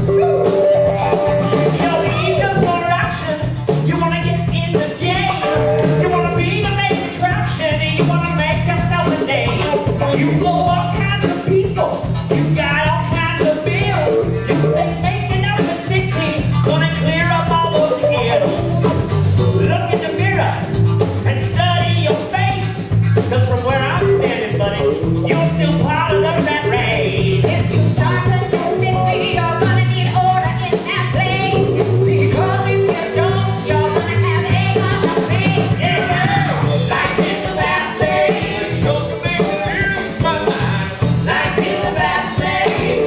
You're eager for action. You want to get in the game. You want to be the main attraction. You want to make yourself a name. You know all kinds of people. You got all kinds of bills. You ain't making up the city. Gonna clear up all those hills. Look in the mirror and study your face. Cause from where I'm standing, buddy, you're still part of the rat race. If you start a new city, you're gonna need order in that place. Because if you don't, you're gonna have egg on the face. Yeah, life is the fast lane. It's going to make me lose my mind. Life is the fast lane.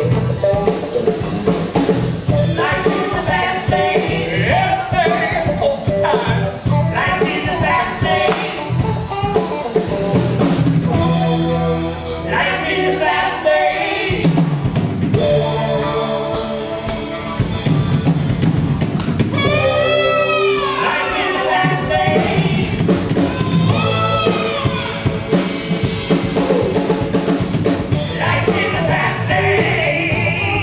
Life is the fast lane. Everything all the time. Life is the fast lane. Life is the fast lane. Life is the fast lane. Life is the fast lane.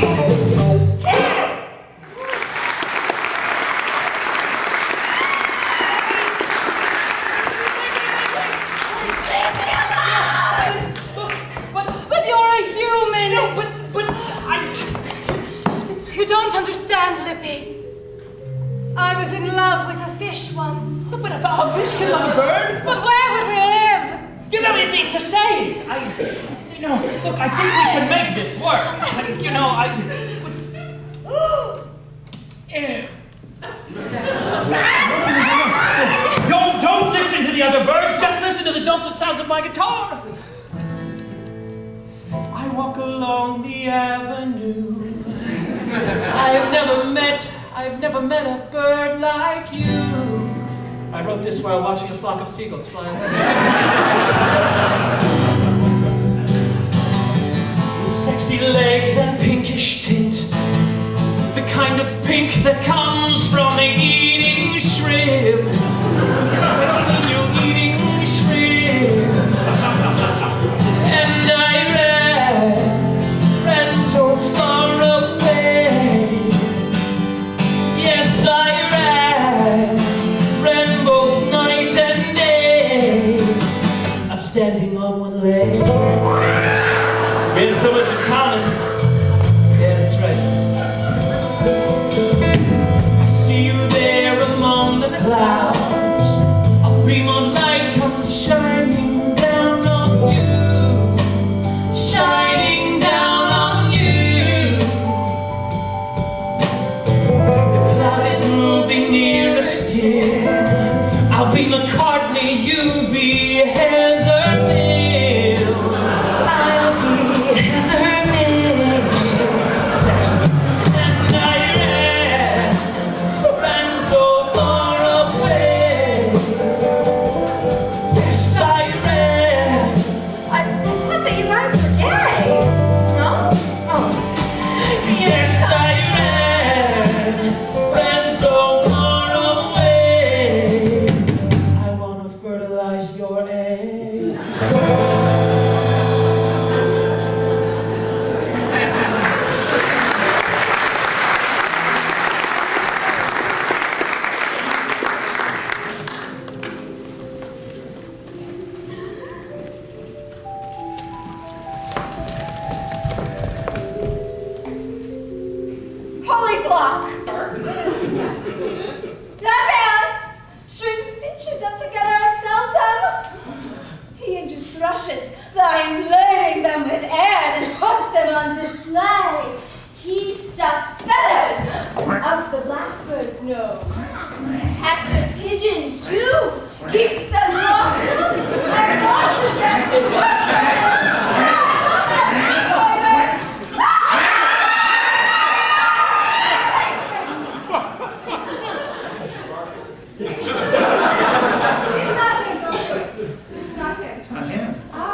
But, but you're a human. No, but, but I... You don't understand, Lippy. I was in love with a fish once. But if a fish can love a bird, But where would we live? you know, it's anything to say. I, you know, look, I think we can make this work. I, you know, I... Ew. Don't, don't listen to the other birds, just listen to the dulcet sounds of my guitar. I walk along the avenue. I've never met, I've never met a bird like you. I wrote this while watching a flock of seagulls fly away. With sexy legs and pinkish tint, the kind of pink that comes from eating shrimp. Yes, I've seen you eating shrimp. And I ran, ran so far away. Yes, I ran, ran both night and day. I'm standing on one leg. We had so much in common. Yeah, that's right. I see you there among the clouds. A beam of light comes shining down on you, shining down on you. The cloud is moving near us still. I'll be McCartney, you be Heather Mills. I'll be Heather Mills. And I ran, ran so far away. Yes, I ran. I, I thought that you guys were gay. No? Oh. Yes, I ran, ran so far away. I wanna fertilize your eggs. Holy flock! That man strings finches up together and sells them. He injures thrushes by loading them with air and puts them on display. He stuffs feathers up the blackbird's nose. Hatches pigeons too. Keeps them locked up and forces them to work for him. It's not him.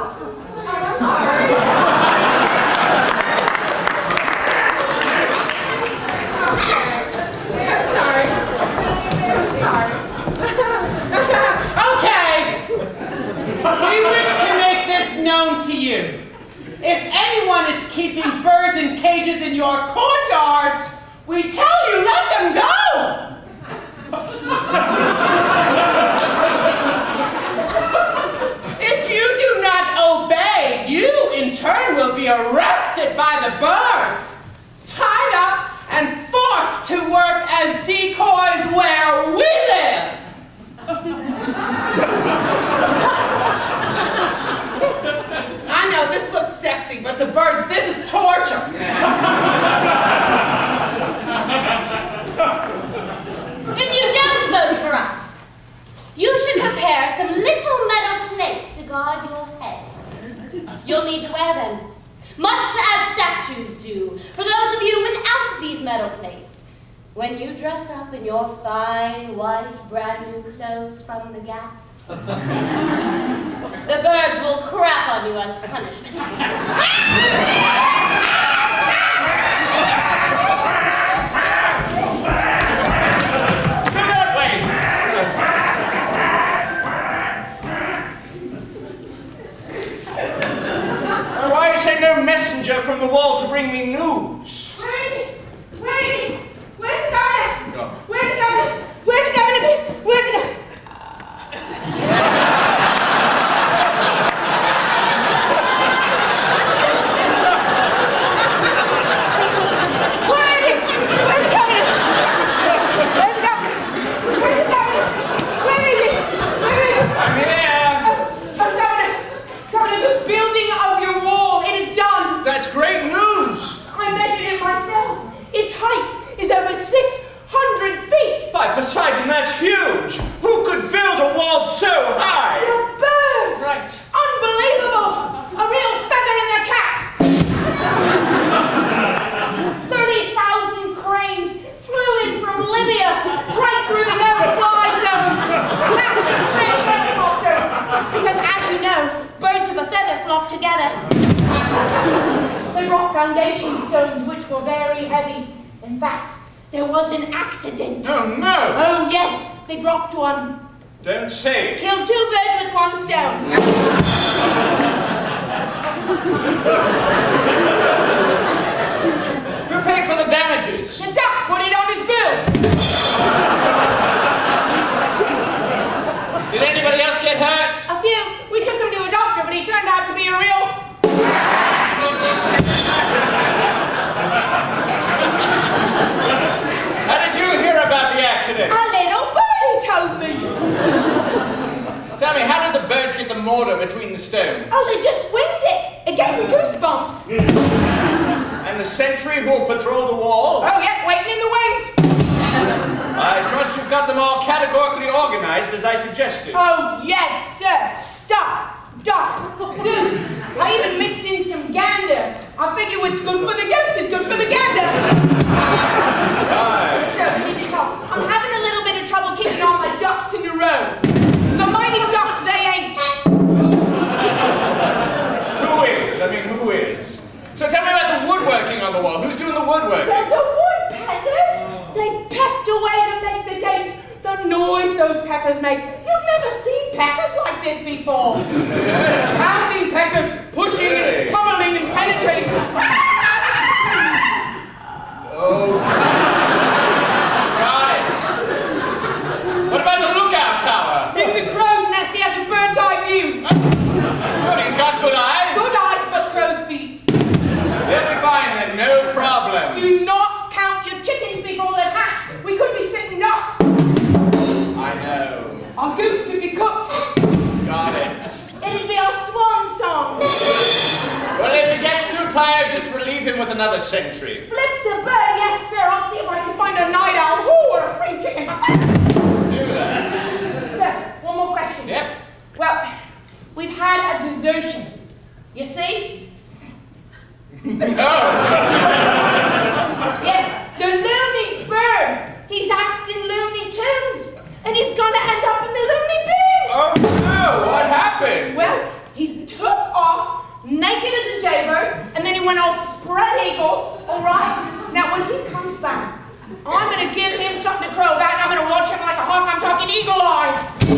Okay. We wish to make this known to you. If anyone is keeping birds in cages in your courtyards, we tell you let them go. If you do not obey, you in turn will be arrested by the birds, tied up and forced to work as decoys where we live. I know this looks sexy, but to birds this is torture. If you don't vote for us, you should prepare some little metal plates to guard your head. You'll need to wear them, much as statues do, for those of you without these metal plates. When you dress up in your fine, white, brand new clothes from the Gap, the birds will crap on you as punishment. Why is there no messenger from the wall to bring me news? Where is he? Where is he? Where's the governor? Go. Where's the governor? Where's the governor? Where's the governor? They brought foundation stones which were very heavy. In fact, there was an accident. Oh, no! Oh, yes, they dropped one. Don't say it. Killed two birds with one stone. Who paid for the damages? The duck put it on his bill. Did anybody else get hurt? A few. We took him to a doctor, but he turned out to be a real... How did you hear about the accident? A little birdie told me. Tell me, how did the birds get the mortar between the stones? Oh, they just winged it. It gave me goosebumps. And the sentry who'll patrol the wall? Oh, yeah, waiting in the wings. I trust you've got them all categorically organized as I suggested. Oh, yes, sir. Duck, duck, goose. I even mixed in some gander. I figure what's good for the goose is good for the gander. Right. So, we need to talk. I'm having a little bit of trouble keeping all my ducks in a row. The mighty ducks, they ain't. Who is? I mean, who is? So tell me about the woodworking on the wall. Who's doing the woodworking? Well, the woodpeckers. They pecked away to make the gates. The noise those peckers make. You've never seen peckers like this before. Pounding peckers, pushing Hey. and pummeling and penetrating. Oh. Got it. What about the lookout tower? In the crow's nest, he has a bird's eye view. Good, he's got good eyes. Good eyes, but crow's feet. They'll be fine then, no problem. Do not count your chickens before they're hatched. We could be sitting ducks. I know. Our goose could be cooked. Got it. It'd be our swan song. Well, if he gets too tired, just relieve him with another sentry. Flip the bird, yes, sir. I'll see if I can find a night owl. Who or a spring chicken? Do that. Sir, one more question. Yep. Well, we've had a desertion. You see? No. Yes, the loony bird. He's acting Looney Tunes. And he's gonna end up in the loony bin. Oh no, what happened? Well, he took off naked as a jaybird, and then he went all spread eagle, all right? Now, when he comes back, I'm gonna give him something to crow about, and I'm gonna watch him like a hawk. I'm talking eagle eye.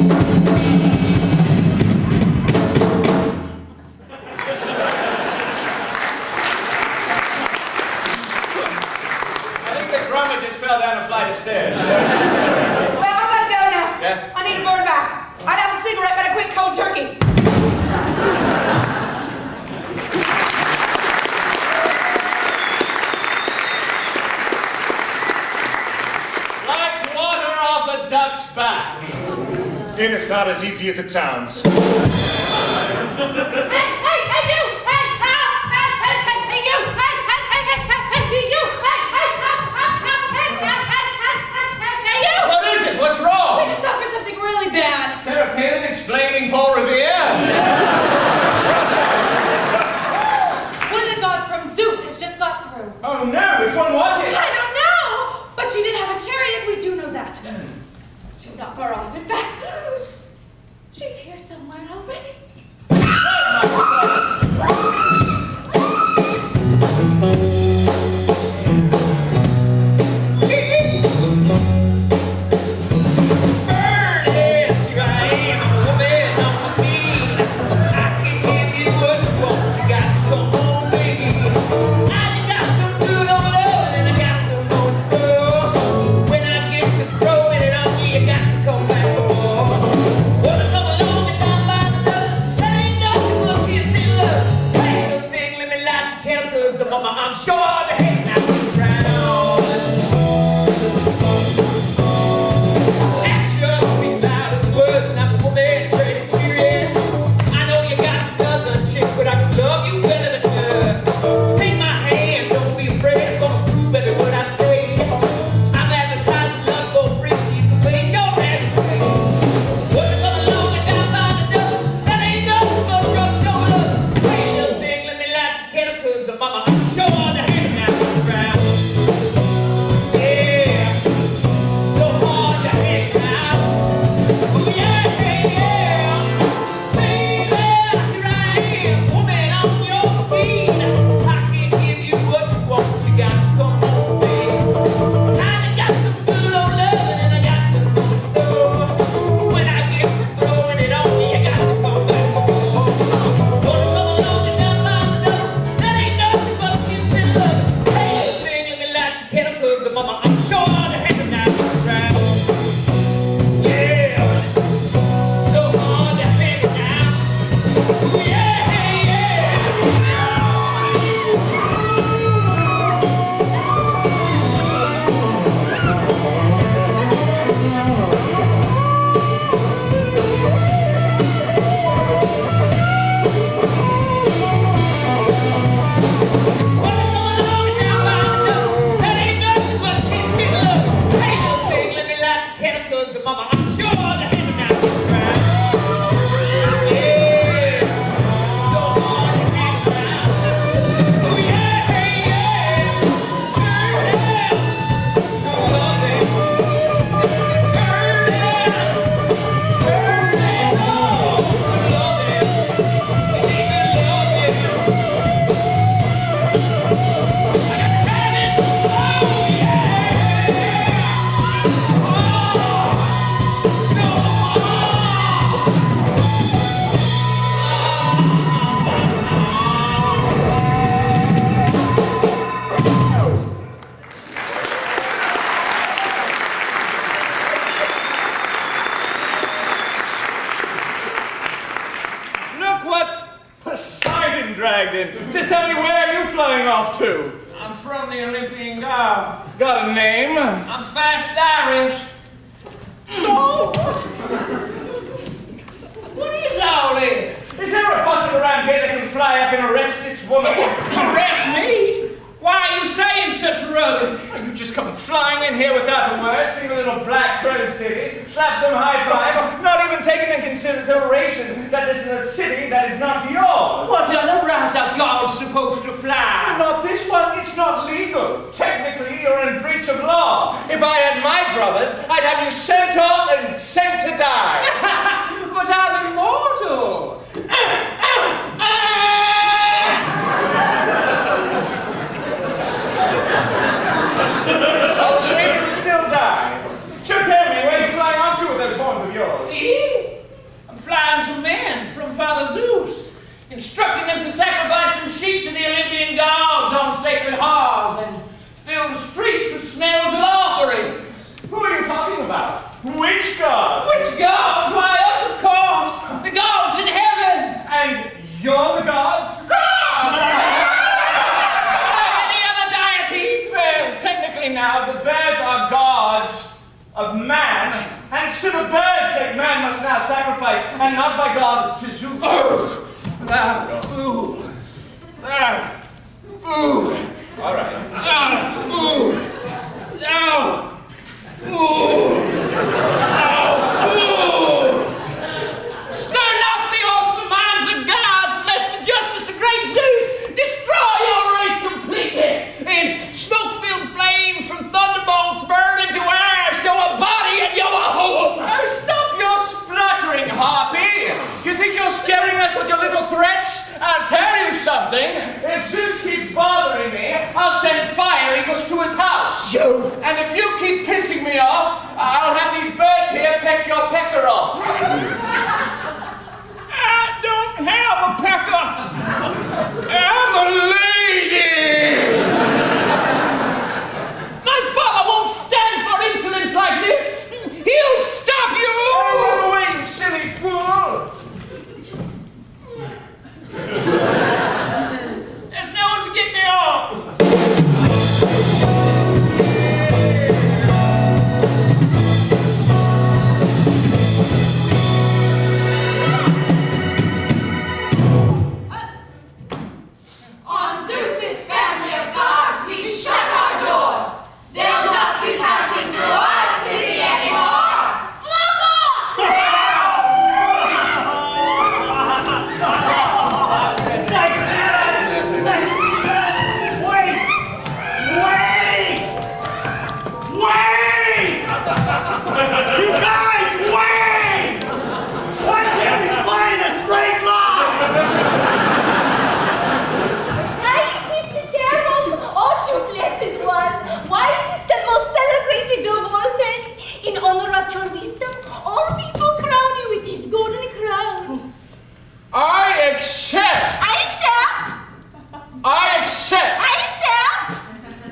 I think the drummer just fell down a flight of stairs. Well, I gotta go now. Yeah? I need a bird bath. I'd have a cigarette, but I quit cold turkey. Like water off a duck's back. It is not as easy as it sounds. Hey, hey, hey, you! Hey, hey, hey, hey, hey, hey, you! Hey, hey, hey, hey, hey, hey, you! Hey, hey, hey, hey, hey, hey, hey, hey, hey, you! What is it? What's wrong? We just suffered something really bad. Sarah Palin explaining Paul Revere? One of the gods from Zeus has just got through. Oh no, which one was it? I don't know, but she did have a chariot. We do know that. She's not far off. In fact, she's here somewhere already. Oh my God. in. Just tell me where you're flying off to. I'm from the Olympian Guard. Got a name? I'm fast Irish. No! What is all this? Is there a button around here that can fly up and arrest this woman? Arrest me? Why are you saying such rubbish? Oh, you just come flying in here without a word, sing a little Black Crow city, slap some high five, not even taking into consideration that this is a city that is not yours. What other right are gods supposed to fly? Not this one, it's not legal. Technically, you're in breach of law. If I had my druthers, I'd have you sent off and sent to die. But I'm immortal. I'll shame you still die. So tell me, where are you flying off to with those horns of yours? Me? I'm flying to men from Father Zeus, instructing them to sacrifice some sheep to the Olympian gods on sacred hearths and fill the streets with smells of offerings. Who are you talking about? Which gods? Which gods? Why, us, of course. The gods in heaven. And you're the gods? Now, the birds are gods of man, and it's to the birds that man must now sacrifice, and not by God to Zeus. Oh, thou fool! Thou fool! All right. Thou fool! Thou fool! Thou fool! Stir not the awesome minds of gods, lest the justice of great Zeus destroy your race completely, and smoke-filled flames from thunderbolts burn into ash, you're a body and you're a hole! Oh, stop your spluttering, Harpy! You think you're scaring us with your little threats? I'll tell you something. If Zeus keeps bothering me, I'll send fire eagles to his house. You! And if you keep pissing me off, I'll have these birds here peck your pecker off. I don't have a pecker! I'm a lady! My father won't stand for insolence like this! He'll stop you! Oh, run away, you silly fool! There's no one to get me off! On Zeus's family of gods, we shut our door. They'll not be passing through our city anymore. Flock off! Wait! Wait! Wait! You guys, wait! Why can't we fly in a straight line? Mister Gerald, oh, you blessed one! Why is this the most celebrated of all things? In honor of your wisdom, all people crown you with this golden crown. I accept! I accept! I accept! I accept!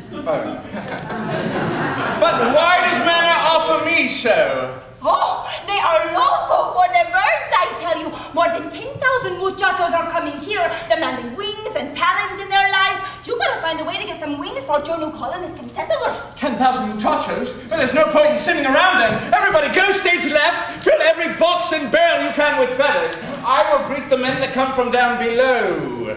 But why does Manna offer me so? Oh, they are loco for the birds, I tell you. More than ten thousand muchachos are coming here, demanding wings and talents in their lives. You gotta find a way to get some wings for your new colonists and settlers. ten thousand muchachos? Well, there's no point in sitting around then. Everybody go stage left, fill every box and barrel you can with feathers. I will greet the men that come from down below.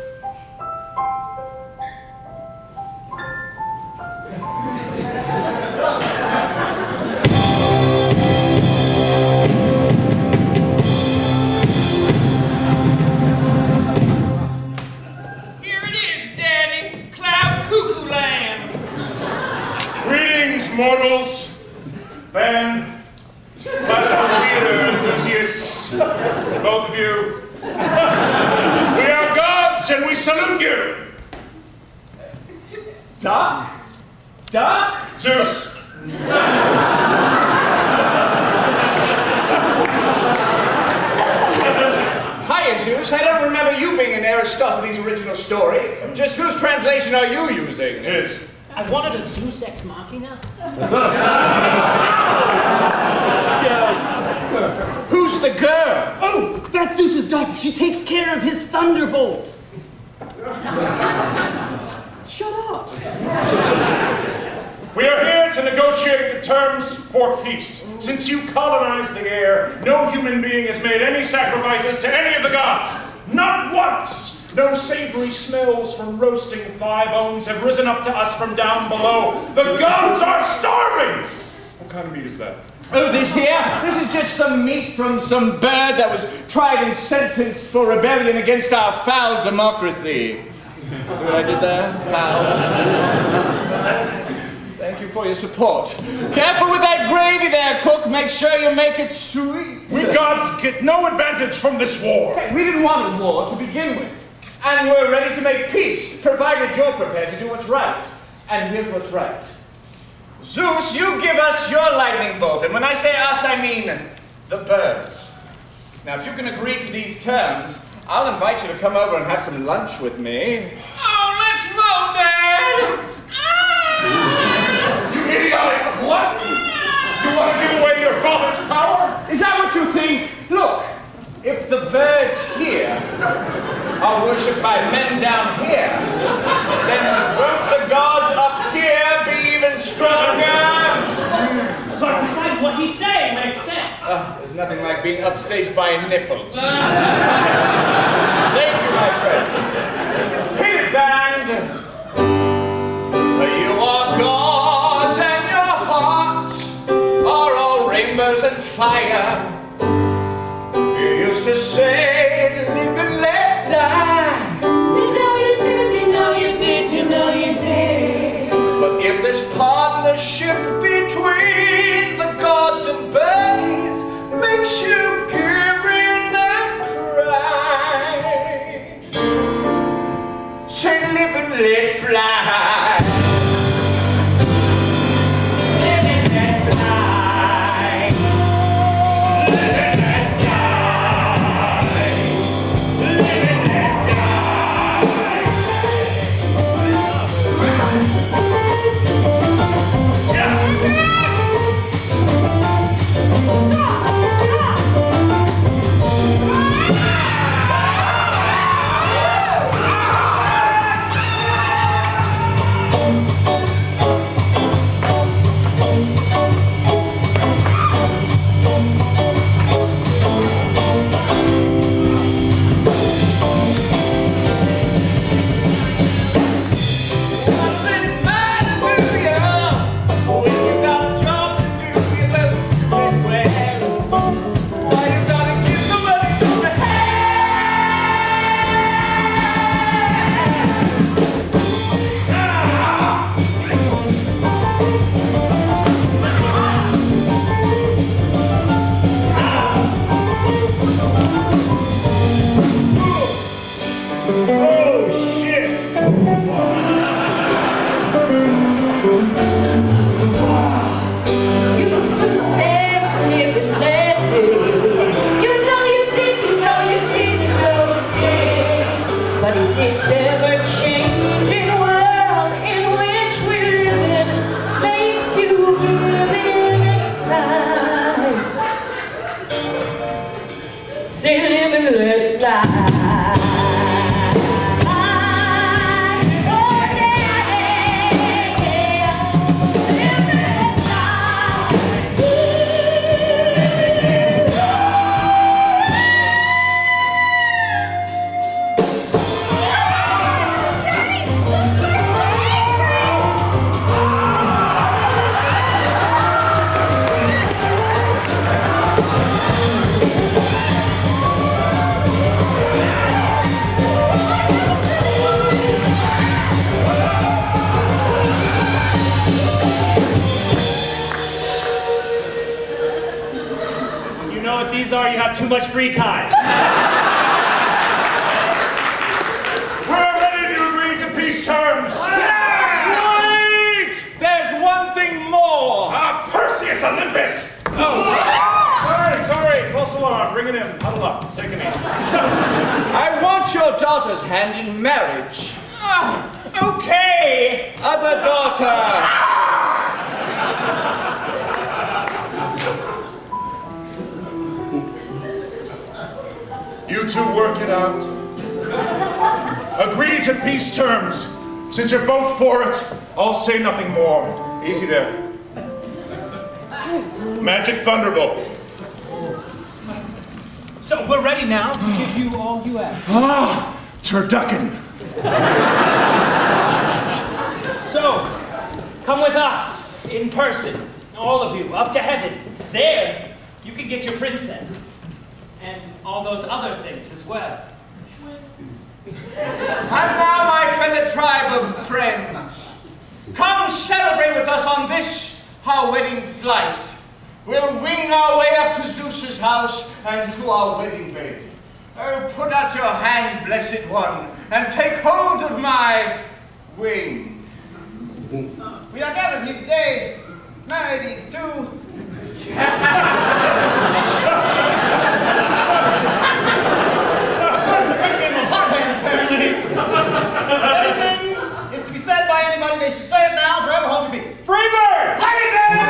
Here it is, Daddy. Cloud Cuckoo Land. Greetings, mortals, band, classical theater enthusiasts, both of you. We are gods and we salute you. Doc? Doc? Zeus. Hiya, Zeus. I don't remember you being in Aristophanes' original story. Just whose translation are you using? His. I wanted a Zeus ex machina. Who's the girl? Oh, that's Zeus's daughter. She takes care of his thunderbolts. terms for peace. Since you colonized the air, no human being has made any sacrifices to any of the gods. Not once! No savory smells from roasting thigh bones have risen up to us from down below. The gods are starving! What kind of meat is that? Oh, this here? This is just some meat from some bird that was tried and sentenced for rebellion against our foul democracy. See what I did there? Foul. Thank you for your support. Careful with that gravy there, cook. Make sure you make it sweet. We gods get no advantage from this war. Hey, we didn't want a war to begin with. And we're ready to make peace, provided you're prepared to do what's right. And here's what's right. Zeus, you give us your lightning bolt. And when I say us, I mean the birds. Now, if you can agree to these terms, I'll invite you to come over and have some lunch with me. Oh, let's vote, Dad! You idiotic glutton! You want to give away your father's power? Is that what you think? Look, if the birds here are worshipped by men down here, then won't the gods up here be even stronger? So beside what he's saying makes sense. Uh, there's nothing like being upstaged by a nipple. Thank you, my friend. Hit it, band! You are gods and your hearts are all rainbows and fire. You used to say, live and let die. You know you did, you know you did, you know you did. But if this partnership between the gods and birdies makes you give in and cry, say live and let fly. Too much free time. We're ready to agree to peace terms. Yeah! Wait! There's one thing more. Ah, Perseus Olympus. Oh. Sorry, sorry. False alarm. Bring it in. Huddle up. Take a knee. I want your daughter's hand in marriage. Oh, okay. Other daughter. You two work it out. Agree to peace terms. Since you're both for it, I'll say nothing more. Easy there. Magic Thunderbolt. So we're ready now to give you all you ask. Ah, turducken. So, come with us, in person, all of you, up to heaven. There, you can get your princess. And all those other things as well. And now, my feathered tribe of friends, come celebrate with us on this, our wedding flight. We'll wing our way up to Zeus's house and to our wedding bed. Oh, put out your hand, blessed one, and take hold of my wing. We are gathered here today to marry these two. Because the great game of hot hands, apparently. Anything is to be said by anybody, they should say it now. Forever hold your peace. Freebird! Play it then!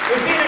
There's been a